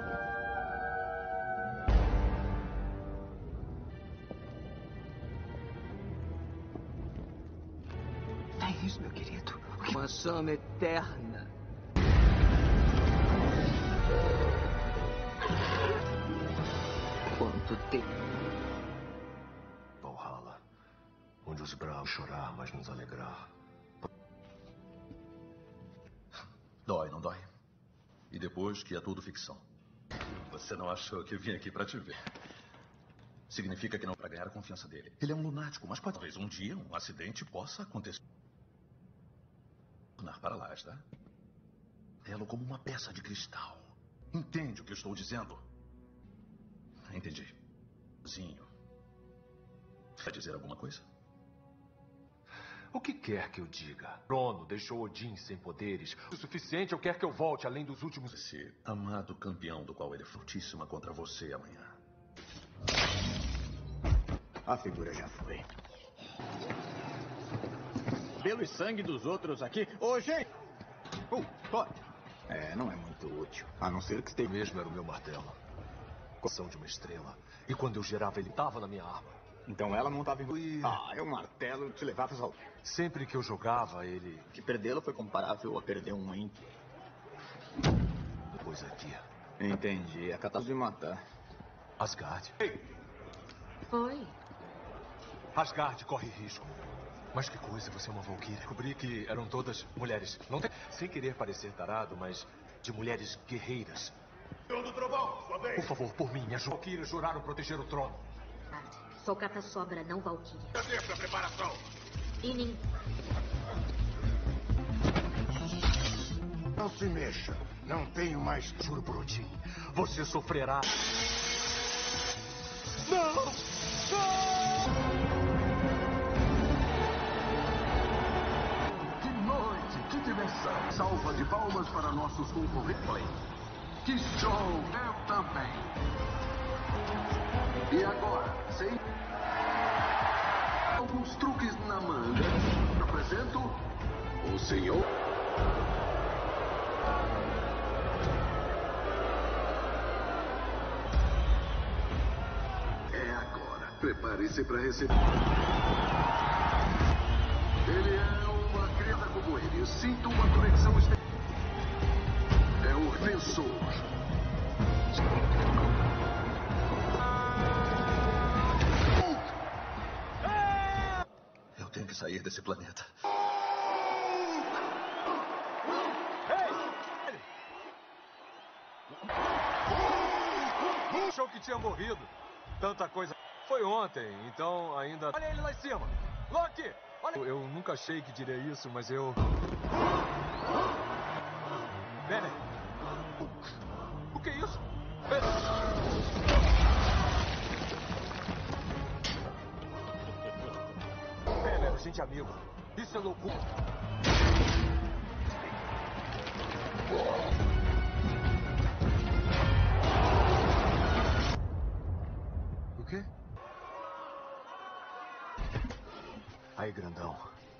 Vês, meu querido. Uma chama eterna. Quanto tempo? Valhalla, onde os bravos chorar, mas nos alegrar. Dói, não dói? E depois que é tudo ficção. Você não achou que eu vim aqui pra te ver. Significa que não para ganhar a confiança dele. Ele é um lunático, mas pode, talvez um dia um acidente possa acontecer. Para lá, está? Elo como uma peça de cristal. Entende o que eu estou dizendo? Entendi. Zinho. Quer dizer alguma coisa? O que quer que eu diga? Crono deixou Odin sem poderes. O suficiente ou quer que eu volte além dos últimos... Esse amado campeão do qual ele é frutíssima contra você amanhã. A figura já foi. Pelo e sangue dos outros aqui. Ô, gente! Uh, pode. É, não é muito útil. A não ser que esteja... Mesmo era o meu martelo. Coração de uma estrela. E quando eu girava, ele estava na minha arma. Então ela não estava em... Ah, é um martelo te levava ao... Sempre que eu jogava, ele... Que perdê-lo foi comparável a perder um ente. Depois aqui. Entendi. É capaz de matar. Asgard. Ei! Foi. Asgard corre risco. Mas que coisa, você é uma valquíria. Descobri que eram todas mulheres. Não tem... Sem querer parecer tarado, mas de mulheres guerreiras. Senhor do Trovão, sua vez. Por favor, por mim, as valquírias juraram proteger o trono. Sou Catassobra, não Valquíria. Cadê a preparação? E ninguém... Não se mexa. Não tenho mais... Juro por Odin, você sofrerá. Não! Não! Que noite, que diversão. Salva de palmas para nossos concorrentes. Que show! Eu também. E agora, sem alguns truques na manga, apresento o senhor... É agora. Prepare-se para receber... Ele é uma criada como ele. Eu sinto uma conexão especial. É o vencedor. Eu tenho que sair desse planeta. Ei! Achou que tinha morrido. Tanta coisa. Foi ontem, então ainda... Olha ele lá em cima. Loki! Olha... Eu nunca achei que diria isso, mas eu... Banner! O que é isso? Banner, a gente é amigo. Isso é loucura. O quê? Aí, grandão.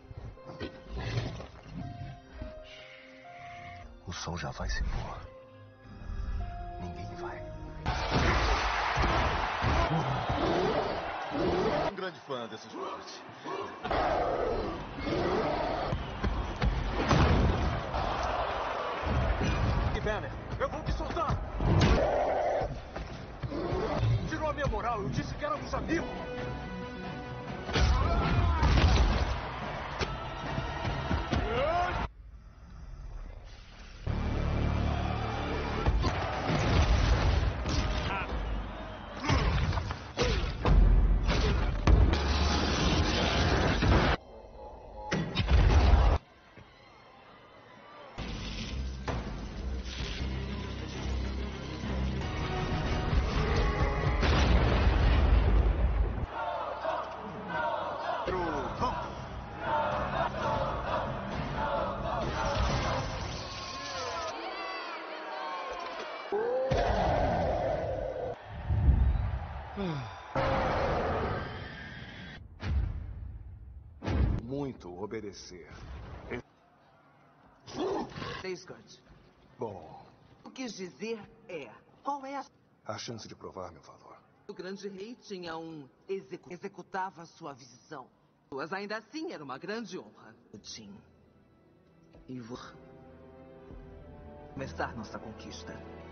O som já vai se pôr. Ninguém vai. Um grande fã desse esporte. E Banner, eu vou te soltar! Tirou a minha moral, eu disse que éramos amigos! Muito obedecer. Scott. Bom, O que quis dizer é, qual é a... a chance de provar meu valor. O grande rei tinha um execu... executava sua visão. Mas ainda assim era uma grande honra. Jim. E vou começar nossa conquista.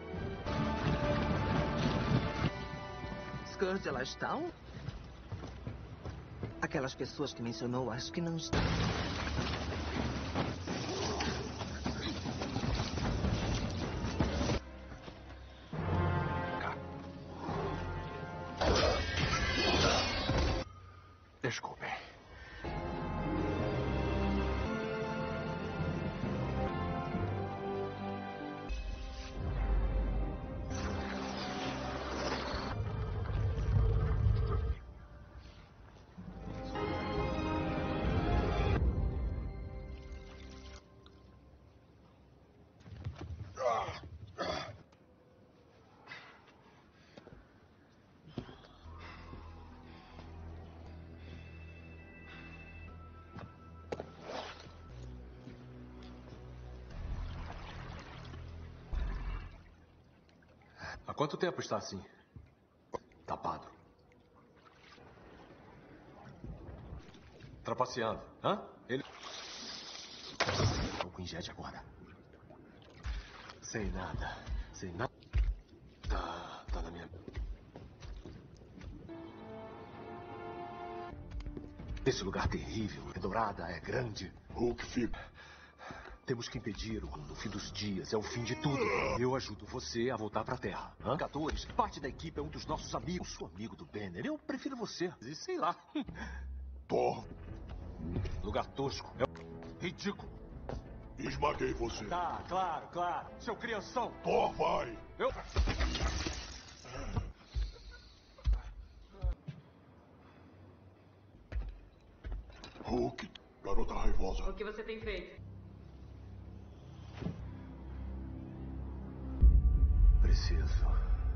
Scourge, elas estão? Aquelas pessoas que mencionou, acho que não estão. Desculpem. Há quanto tempo está assim? Tapado. Trapaceando. Hã? Ele... O Queen Jet agora. Sem nada. Sem nada. Tá, tá na minha... Esse lugar terrível. É dourada, é grande. Hulk fica. Temos que impedir o no fim dos dias. É o fim de tudo. Eu ajudo você a voltar pra Terra. Vingadores, parte da equipe é um dos nossos amigos. Eu sou amigo do Banner. Eu prefiro você. E sei lá. Thor. Lugar tosco. É ridículo. Esmaguei você. Tá, claro, claro. Seu crianção. Thor, vai. Eu... Hulk, garota raivosa. O que você tem feito? Preciso.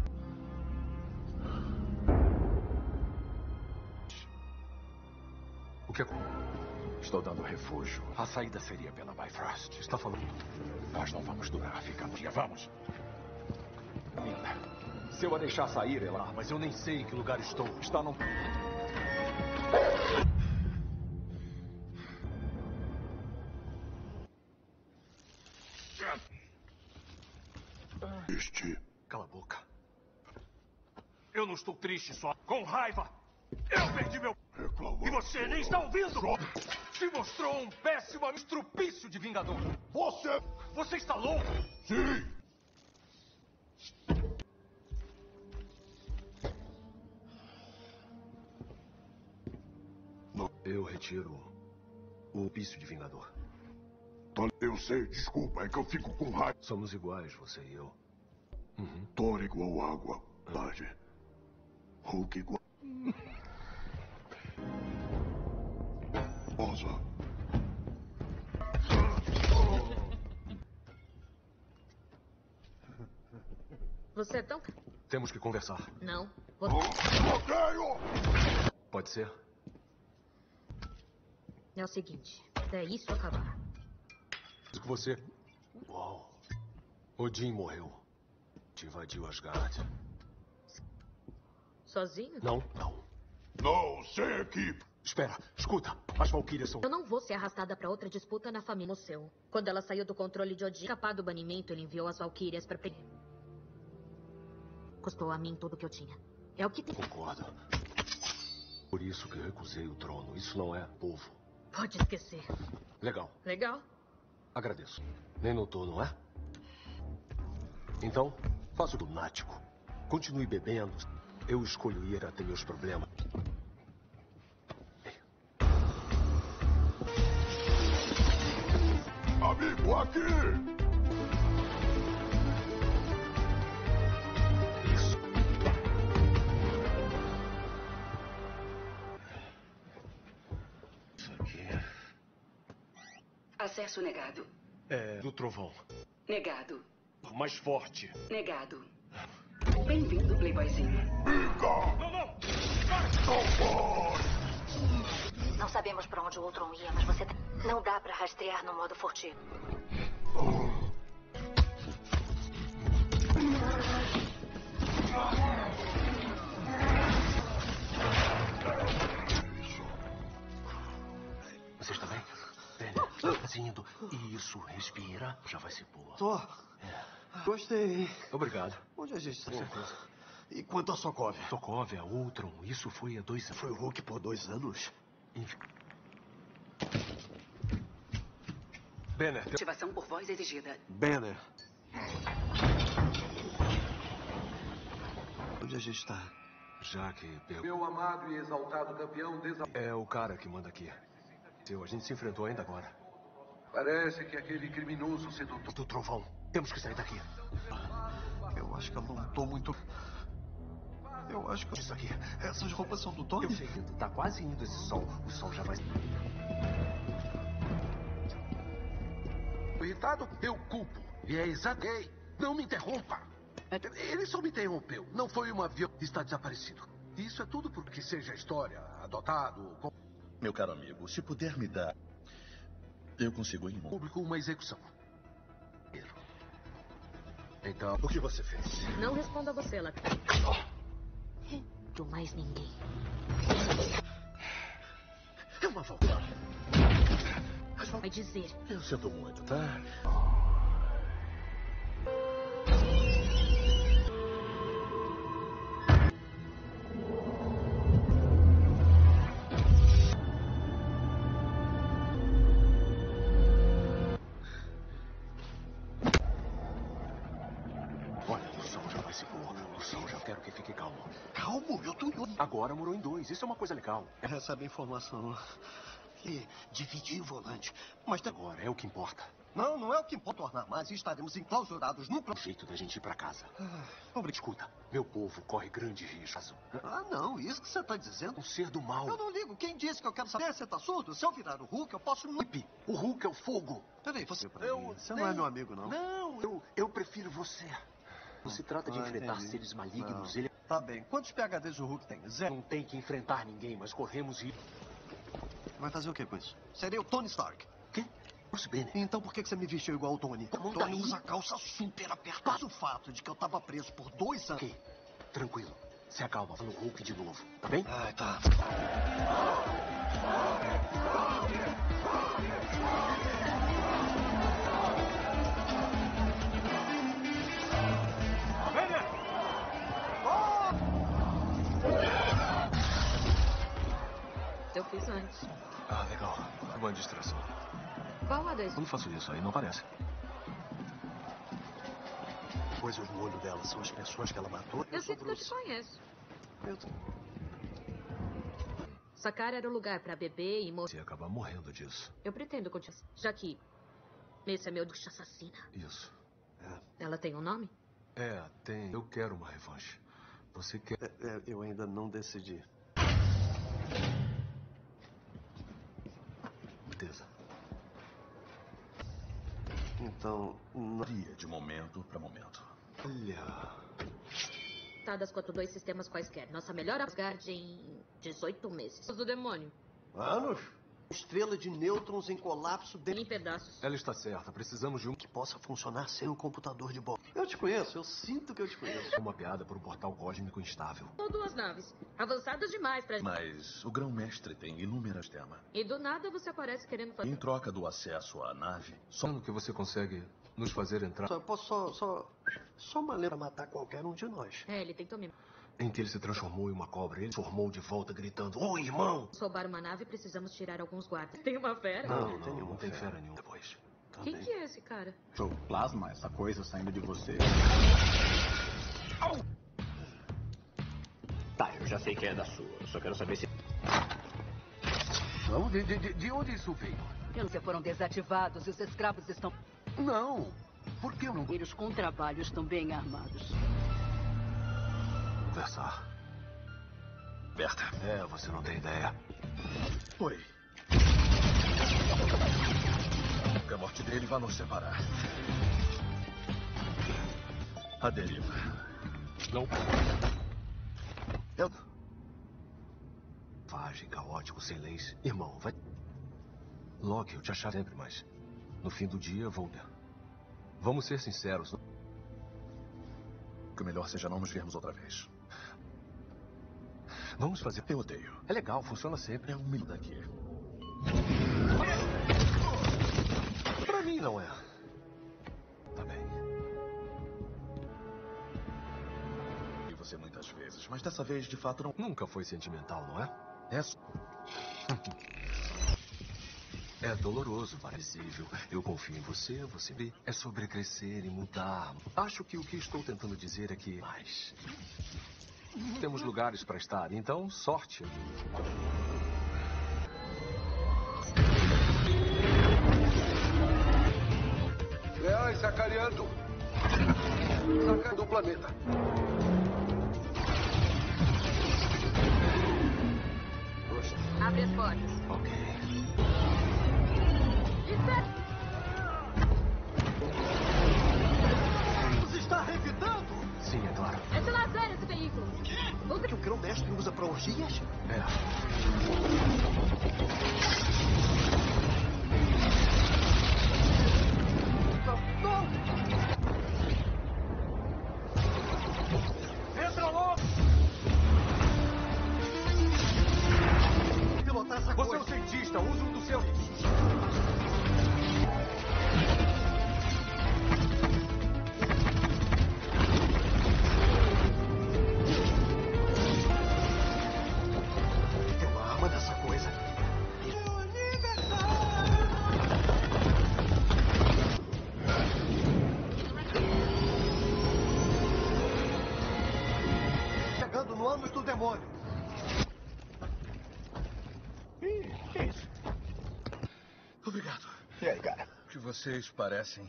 O que é... Estou dando refúgio. A saída seria pela Bifrost. Está falando? Nós não vamos durar. Fica no dia. Vamos. Linda. Se eu a deixar sair, ela... Ah, mas eu nem sei em que lugar estou. Está num... Este. Cala a boca. Eu não estou triste, só com raiva. Eu perdi meu... Reclamando. E você nem está ouvindo? Se mostrou um péssimo estrupício de Vingador. Você... Você está louco? Sim. Não. Eu retiro o pício de Vingador. Eu sei, desculpa, é que eu fico com raiva. Somos iguais, você e eu. Uhum. Thor igual água, verdade. Hulk igual... Rosa. Você é tão... Temos que conversar. Não. Vou... Pode ser? É o seguinte, até isso acabar. Que você... Uau. Odin morreu. Te invadiu Asgard. Sozinho? Não, não. Não, sem equipe. Espera, escuta. As Valquírias são... Eu não vou ser arrastada pra outra disputa na família seu. Quando ela saiu do controle de Odin, escapar do banimento, ele enviou as Valquírias pra pegar. Custou a mim tudo que eu tinha. É o que tem. Concordo. Por isso que eu recusei o trono. Isso não é povo. Pode esquecer. Legal. Legal. Agradeço. Nem notou, não é? Então, faça o lunático. Continue bebendo. Eu escolho ir até meus problemas. Amigo, aqui! Isso. Isso aqui. Acesso negado. É do trovão. Negado. Mais forte. Negado. Bem-vindo, Playboyzinho. Não, não! Não sabemos pra onde o Ultron ia, mas você... Não dá pra rastrear no modo furtivo. Você está bem? Bem, assim indo. Isso, respira. Já vai ser boa. Tô. É. Gostei. Obrigado. Onde a gente está? Com certeza. E quanto a Sokovia? Sokovia, Ultron, isso foi há dois anos. Foi o Hulk por dois anos? Inf... Banner. Ativação por voz exigida. Banner. Onde a gente está? Já que... Meu amado e exaltado campeão desa... É o cara que manda aqui. Seu, a gente se enfrentou ainda agora. Parece que aquele criminoso sedutor... Do trovão. Temos que sair daqui. Eu acho que eu não tô muito... Eu acho que... Isso aqui. Essas roupas são do Tony? Eu sei, tá quase indo esse sol. O sol já vai... Irritado, eu culpo. E é exato. Ei, não me interrompa. Ele só me interrompeu. Não foi um avião. Está desaparecido. Isso é tudo porque seja história, adotado... Com... Meu caro amigo, se puder me dar... Eu consigo ir em público uma execução. Então, o que você fez? Não responda você, Lacan. Do mais ninguém. É uma volta. Vai dizer. Eu sinto muito, tá? Agora morou em dois. Isso é uma coisa legal. Recebe informação que dividir o volante. Mas agora é o que importa. Não, não é o que importa tornar mais. Estaremos enclausurados no... O jeito da gente ir pra casa. Ah, escuta, meu povo corre grande risco. Ah, não. Isso que você tá dizendo? Um ser do mal. Eu não ligo. Quem disse que eu quero saber? Você tá surdo? Se eu virar o Hulk, eu posso... O Hulk é o fogo. Peraí, você... Eu... Você não é meu amigo, não? Não, eu, eu prefiro você. Não se trata de ah, enfrentar entendi. seres malignos. Não. Ele... Tá bem. Quantos P H Ds o Hulk tem? Zero. Não tem que enfrentar ninguém, mas corremos e... Vai fazer o que com isso? Seria o Tony Stark. Quem? Bruce Banner. Então por que você me vestiu igual o Tony? Como Tony daí? usa calça super apertada. O fato de que eu tava preso por dois anos... Ok, tranquilo. Se acalma, no Hulk de novo, tá bem? Ah, tá. Eu fiz antes. Ah, legal. Uma distração. Qual a dois? Quando faço isso aí, não parece. Coisas no olho dela são as pessoas que ela matou. Eu sinto que eu te conheço. Eu... Essa cara era o lugar pra beber e morrer. Você acaba morrendo disso. Eu pretendo continuar. Já que esse é meu ducha assassina. Isso. É. Ela tem um nome? É, tem. Eu quero uma revanche. Você quer... É, é, eu ainda não decidi. Certeza. Então, não... De momento para momento. Olha... Conectadas quanto dois sistemas quaisquer. Nossa melhor Asgard em dezoito meses. Do demônio. Anos? Estrela de nêutrons em colapso de... Em pedaços. Ela está certa. Precisamos de um... que possa funcionar sem um computador de bordo. Eu te conheço. Eu sinto que eu te conheço. Uma piada por um portal cósmico instável. Ou duas naves. Avançadas demais pra... Mas o grão-mestre tem inúmeras temas. E do nada você aparece querendo fazer... Em troca do acesso à nave... Só no que você consegue nos fazer entrar... Só, posso só... Só, só uma lenda pra matar qualquer um de nós. É, ele tentou me... Em que ele se transformou em uma cobra. Ele formou de volta gritando: "Ô, irmão!" Soubar uma nave, precisamos tirar alguns guardas. Tem uma fera? Não, não, não, não tem fera nenhuma depois. Quem que é esse cara? Sou plasma, essa coisa saindo de você. Tá, eu já sei que é da sua. Eu só quero saber se... Não, de, de, de onde isso veio? Eles foram desativados e os escravos estão... Não. Por que eu não... Eles com trabalho estão bem armados. Conversar. Berta. É, você não tem ideia. Oi. Que a morte dele vai nos separar. A deriva. Não. Eu... Vagem, caótico, sem leis. Irmão, vai... Loki, eu te achava sempre, mas... No fim do dia, vou... Vamos ser sinceros. Que o melhor seja não nos vermos outra vez. Vamos fazer... Eu odeio. É legal, funciona sempre. É um milho daqui. Pra mim não é. Tá bem. E você muitas vezes, mas dessa vez de fato não... Nunca foi sentimental, não é? É... É doloroso, parecível. Eu confio em você, você vê. É sobre crescer e mudar. Acho que o que estou tentando dizer é que... Mas... Temos lugares para estar, então, sorte. Leais sacaneando. Sacando o planeta. Abre as portas. Ok. Você está revidando? Sim, é claro. É de lazer esse veículo. O que o grão-mestre usa para orgias? É. Não! Entra logo! Pilotar essa Você coisa. é um cientista, use um dos seus. Tem uma arma dessa coisa. Chegando no ânus do demônio. Isso. Obrigado. E aí, cara? Que vocês parecem...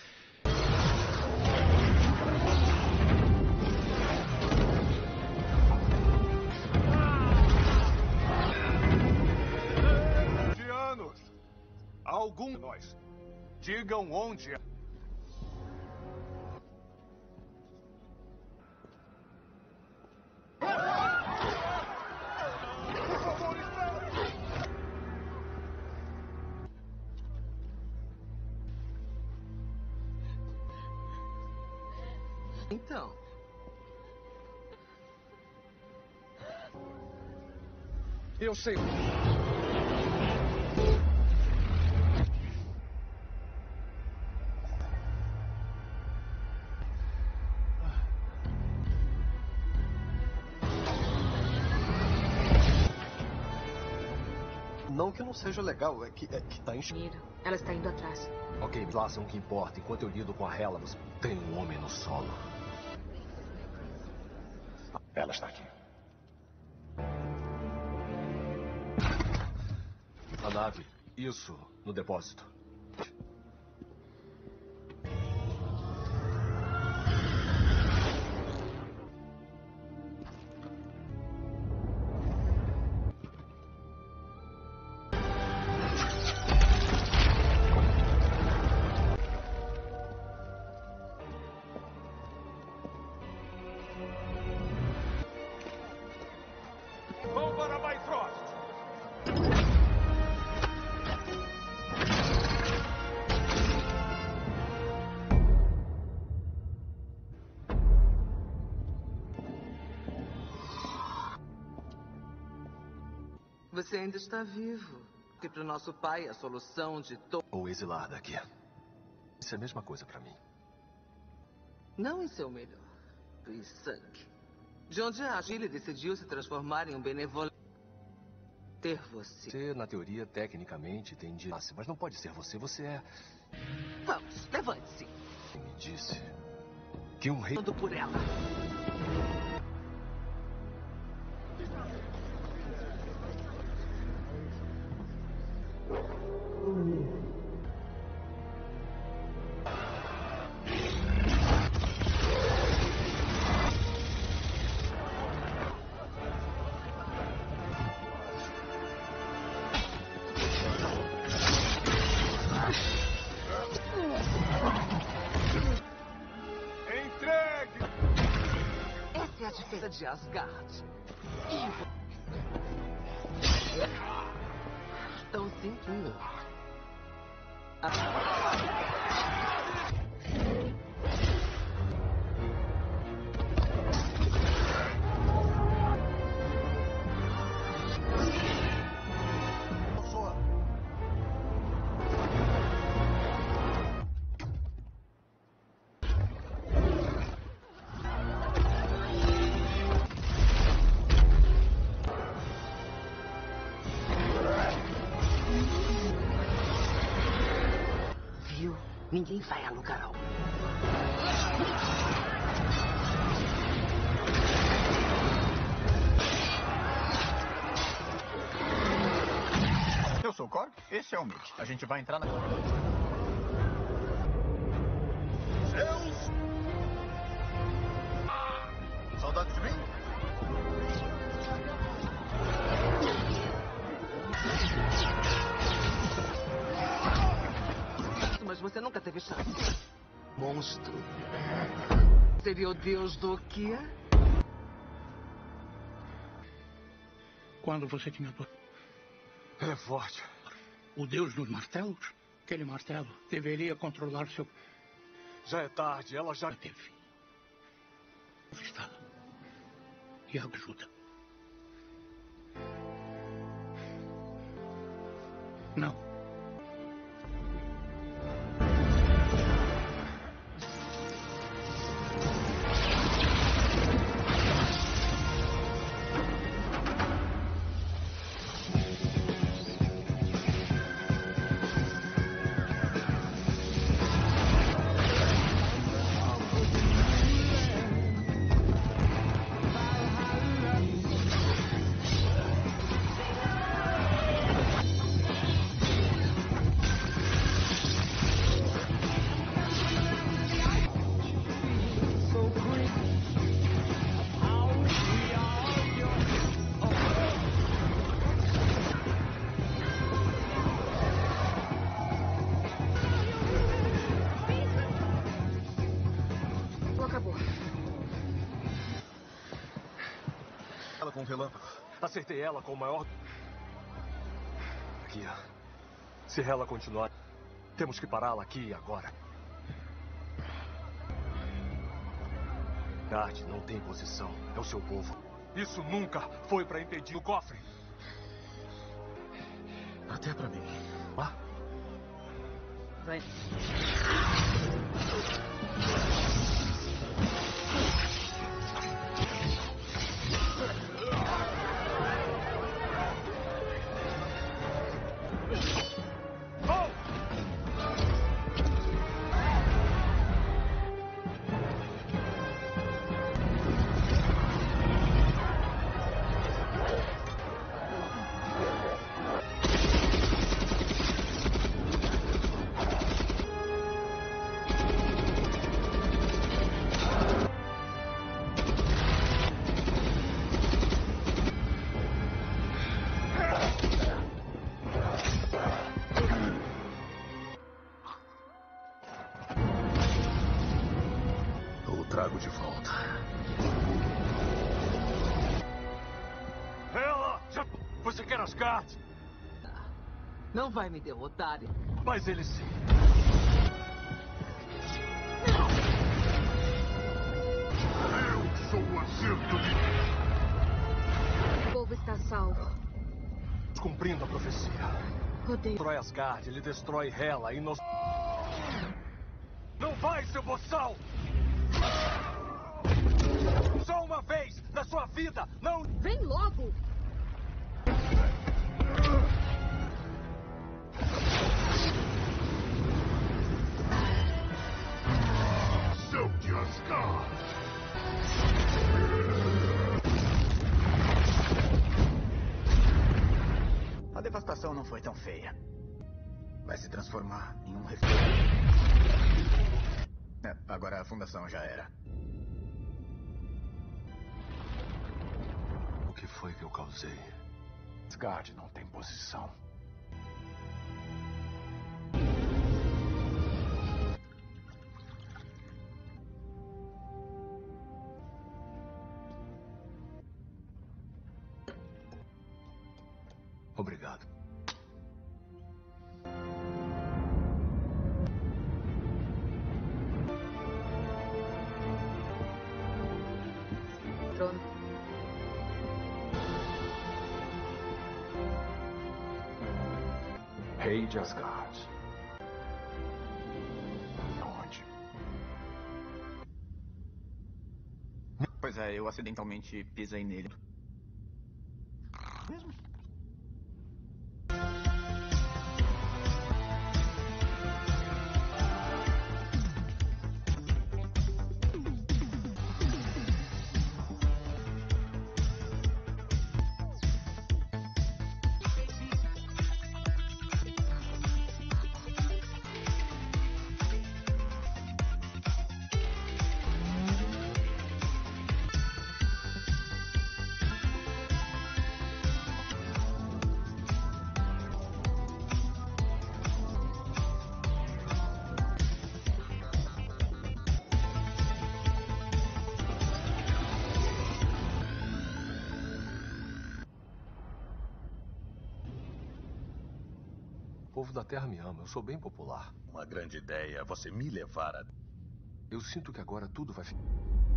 De anos. Algum de nós. Digam onde é. Por favor, espere. Então. Eu sei. Não que não seja legal, é que, é que tá enchendo. Mira, ela está indo atrás. Ok, façam o que importa. Enquanto eu lido com a Hela, você tem um homem no solo. Ela está aqui. A nave. Isso, no depósito. Você ainda está vivo. Que para o nosso pai a solução de todo... Ou exilar daqui. Isso é a mesma coisa para mim. Não em seu melhor. E sangue. De onde acha ele decidiu se transformar em um benevolente? Ter você. Você, na teoria, tecnicamente, tem de... Mas não pode ser você. Você é... Vamos, levante-se. Quem me disse que um rei... Tudo por ela. De Asgard. Tão simples. Ninguém vai a lugar algum. Eu sou o Korg, esse é o Mick. A gente vai entrar na... Zeus! Saudade de mim? Mas você nunca teve chance. Monstro. Seria o deus do quê? Quando você tinha... É forte. O deus dos martelos? Aquele martelo deveria controlar seu... Já é tarde, ela já... Teve. Está. E ajuda. Não. Com um relâmpago. Acertei ela com o maior... Aqui, ó. Se ela continuar, temos que pará-la aqui e agora. Asgard não tem posição. É o seu povo. Isso nunca foi para impedir o cofre. Até para mim. Ah? Vai. trago de volta. Ela! Já... Você quer Asgard? Não vai me derrotar. Mas ele sim. Eu sou o acerto de... O povo está salvo. cumprindo a profecia. Odeio. Destrói Asgard, ele destrói Hela e nós... Não vai, seu boçal! Só uma vez na sua vida, não... Vem logo! Seu de Asgard! A devastação não foi tão feia. Vai se transformar em um refúgio. É, agora a fundação já era. O que foi que eu causei? Asgard não tem posição. Obrigado. Trono. Rei de Asgard. Onde? Pois é, eu acidentalmente pisei nele. Mesmo? O povo da Terra me ama. Eu sou bem popular. Uma grande ideia, você me levar a... Eu sinto que agora tudo vai ficar...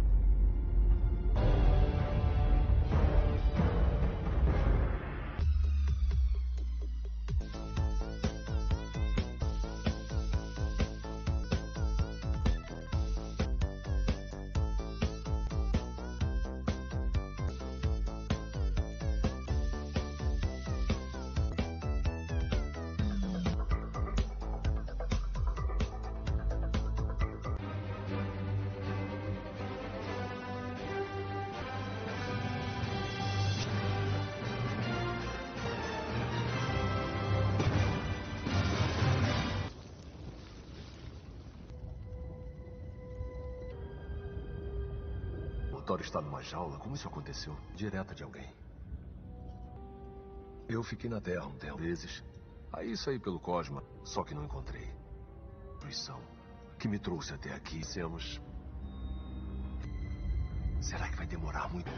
O Thor está numa jaula? Como isso aconteceu? Direta de alguém. Eu fiquei na Terra um tempo vezes. Aí saí pelo Cosmo, só que não encontrei. Fruição que me trouxe até aqui. Dissemos... Será que vai demorar muito?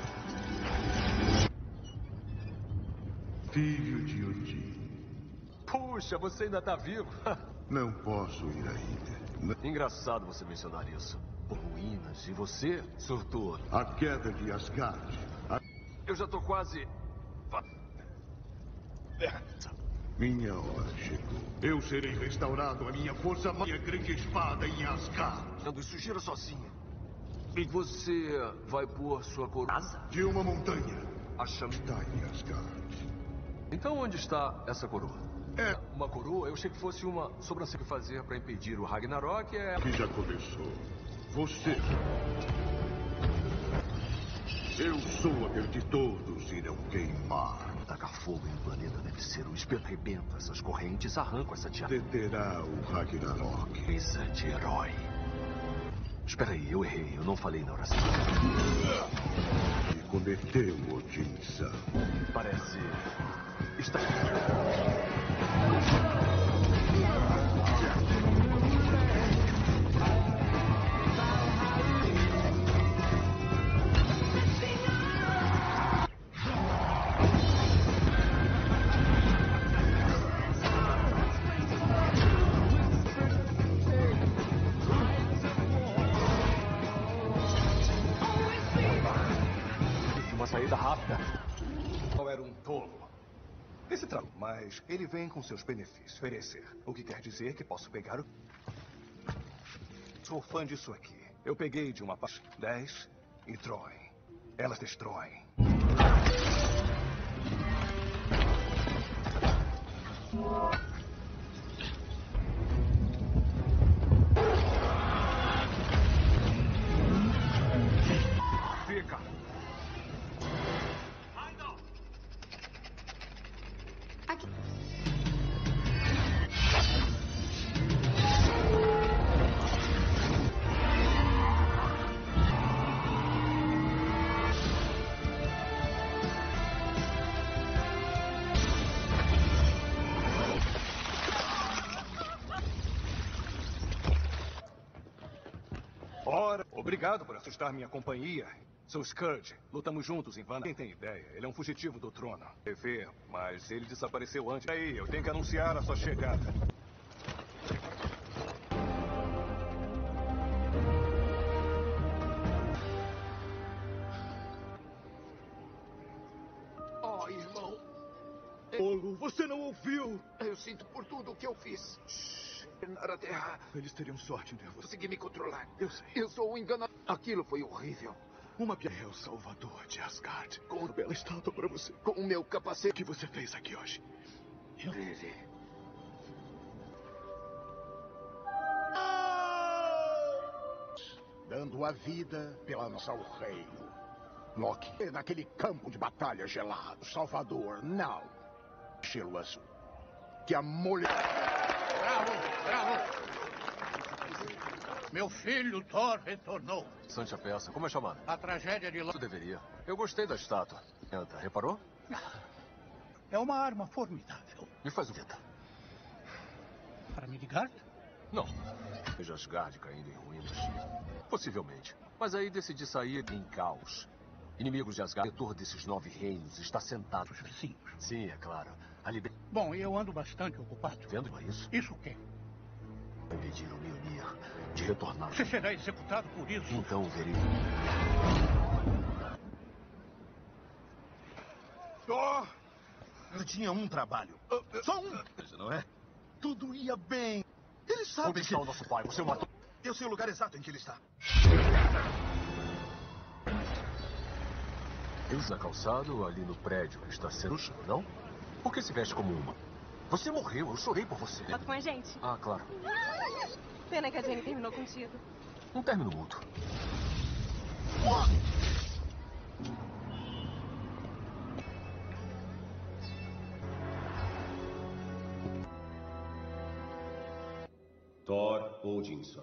Filho de Odin. Puxa, você ainda está vivo. Não posso ir ainda. Engraçado você mencionar isso. Por ruínas, e você, sortudo. A queda de Asgard. A... Eu já tô quase... Minha hora chegou. Eu serei restaurado a minha força, minha grande espada em Asgard. Isso gira sozinho. E você vai pôr sua coroa? De uma montanha. A chama... Está em Asgard. Então onde está essa coroa? É... Uma coroa? Eu achei que fosse uma sobrancelha que fazer para impedir o Ragnarok. É... Que já começou. Você. Eu sou aquele que todos irão queimar. Tacar fogo em um planeta deve ser um espeto. Arrebenta essas correntes, arranca essa tiara. Deterá o Ragnarok. Coisa de herói. Espera aí, eu errei. Eu não falei na oração. E cometeu Odin-san. Parece... Está... Uma saída rápida. Eu era um tolo. Esse trago, mas ele vem com seus benefícios. Oferecer. O que quer dizer que posso pegar o... Sou fã disso aqui. Eu peguei de uma parte dez e Troy. Elas destroem. Fica. Aqui. Ora, obrigado por assustar minha companhia. Sou Scourge. Lutamos juntos em Vanna. Quem tem ideia? Ele é um fugitivo do trono. T V, mas ele desapareceu antes. Aí, eu tenho que anunciar a sua chegada. Oh, irmão. Olo, você não ouviu? Eu sinto por tudo o que eu fiz. Na terra. Eles teriam sorte em ter você. Consegui me controlar. Eu sei. Eu sou um enganador. Aquilo foi horrível. Uma piada é o salvador de Asgard. Com uma bela estátua para você. Com o meu capacete. O que você fez aqui hoje? Eu... Ele... Dando a vida pela nossa ao reino. Loki, naquele campo de batalha gelado. Salvador, não. Gelo azul. Que a mulher... Bravo, bravo. Meu filho Thor retornou. Sante a peça. Como é chamada? A tragédia de... Isso deveria. Eu gostei da estátua. Entra, reparou? É uma arma formidável. Me faz o veta. Para Midgard? Não. Veja Asgard caindo em ruínas. Possivelmente. Mas aí decidi sair em caos. Inimigos de Asgard, o diretor desses nove reinos, está sentado. Os vizinhos. Sim, é claro. A liber... Bom, eu ando bastante ocupado. Vendo isso? Isso o quê? Impediram Mjolnir de retornar. Você será executado por isso. Então verei. Oh! Eu tinha um trabalho. Só um. Não é? Tudo ia bem. Ele sabe Onde que... está o nosso pai? Você o matou? Eu sei o lugar exato em que ele está. Eles na calçada ou ali no prédio que está sendo chão, não? Por que se veste como uma? Você morreu, eu chorei por você. Foto com a gente? Ah, claro. Pena que a Jenny terminou contigo. Um término mútuo. Thor Odinson.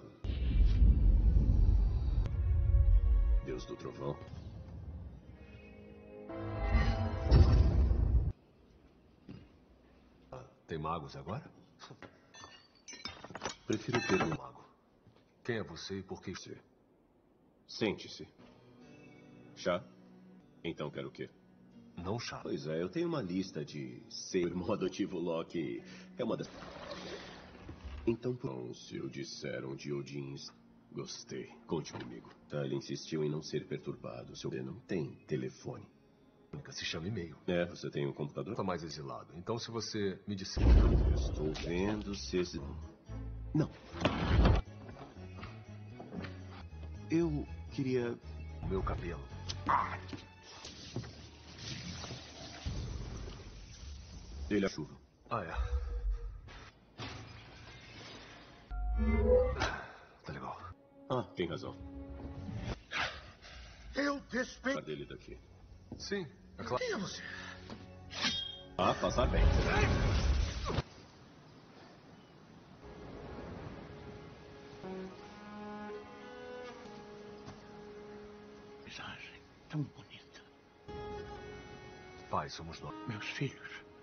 Deus do trovão. Tem magos agora? Prefiro ter um mago. Quem é você e por que você? Sente-se. Chá? Então quero o quê? Não chá. Pois é, eu tenho uma lista de... Ser irmão adotivo Loki é uma das... Então, bom, se eu disseram de Odin... Gostei. Conte comigo. Tá, ele insistiu em não ser perturbado. Seu não tem telefone. Se chama e-mail. É, você tem um computador? Está mais exilado. Então, se você me disser... Eu estou vendo se esse... Não. Eu queria... O meu cabelo. Ah! Ele é chuva. Ah, é. Tá legal. Ah, tem razão. Eu despeito dele daqui. Sim, é claro. Quem é você? Ah, passar bem. Paisagem tão bonita. Pai, somos nós. Meus filhos.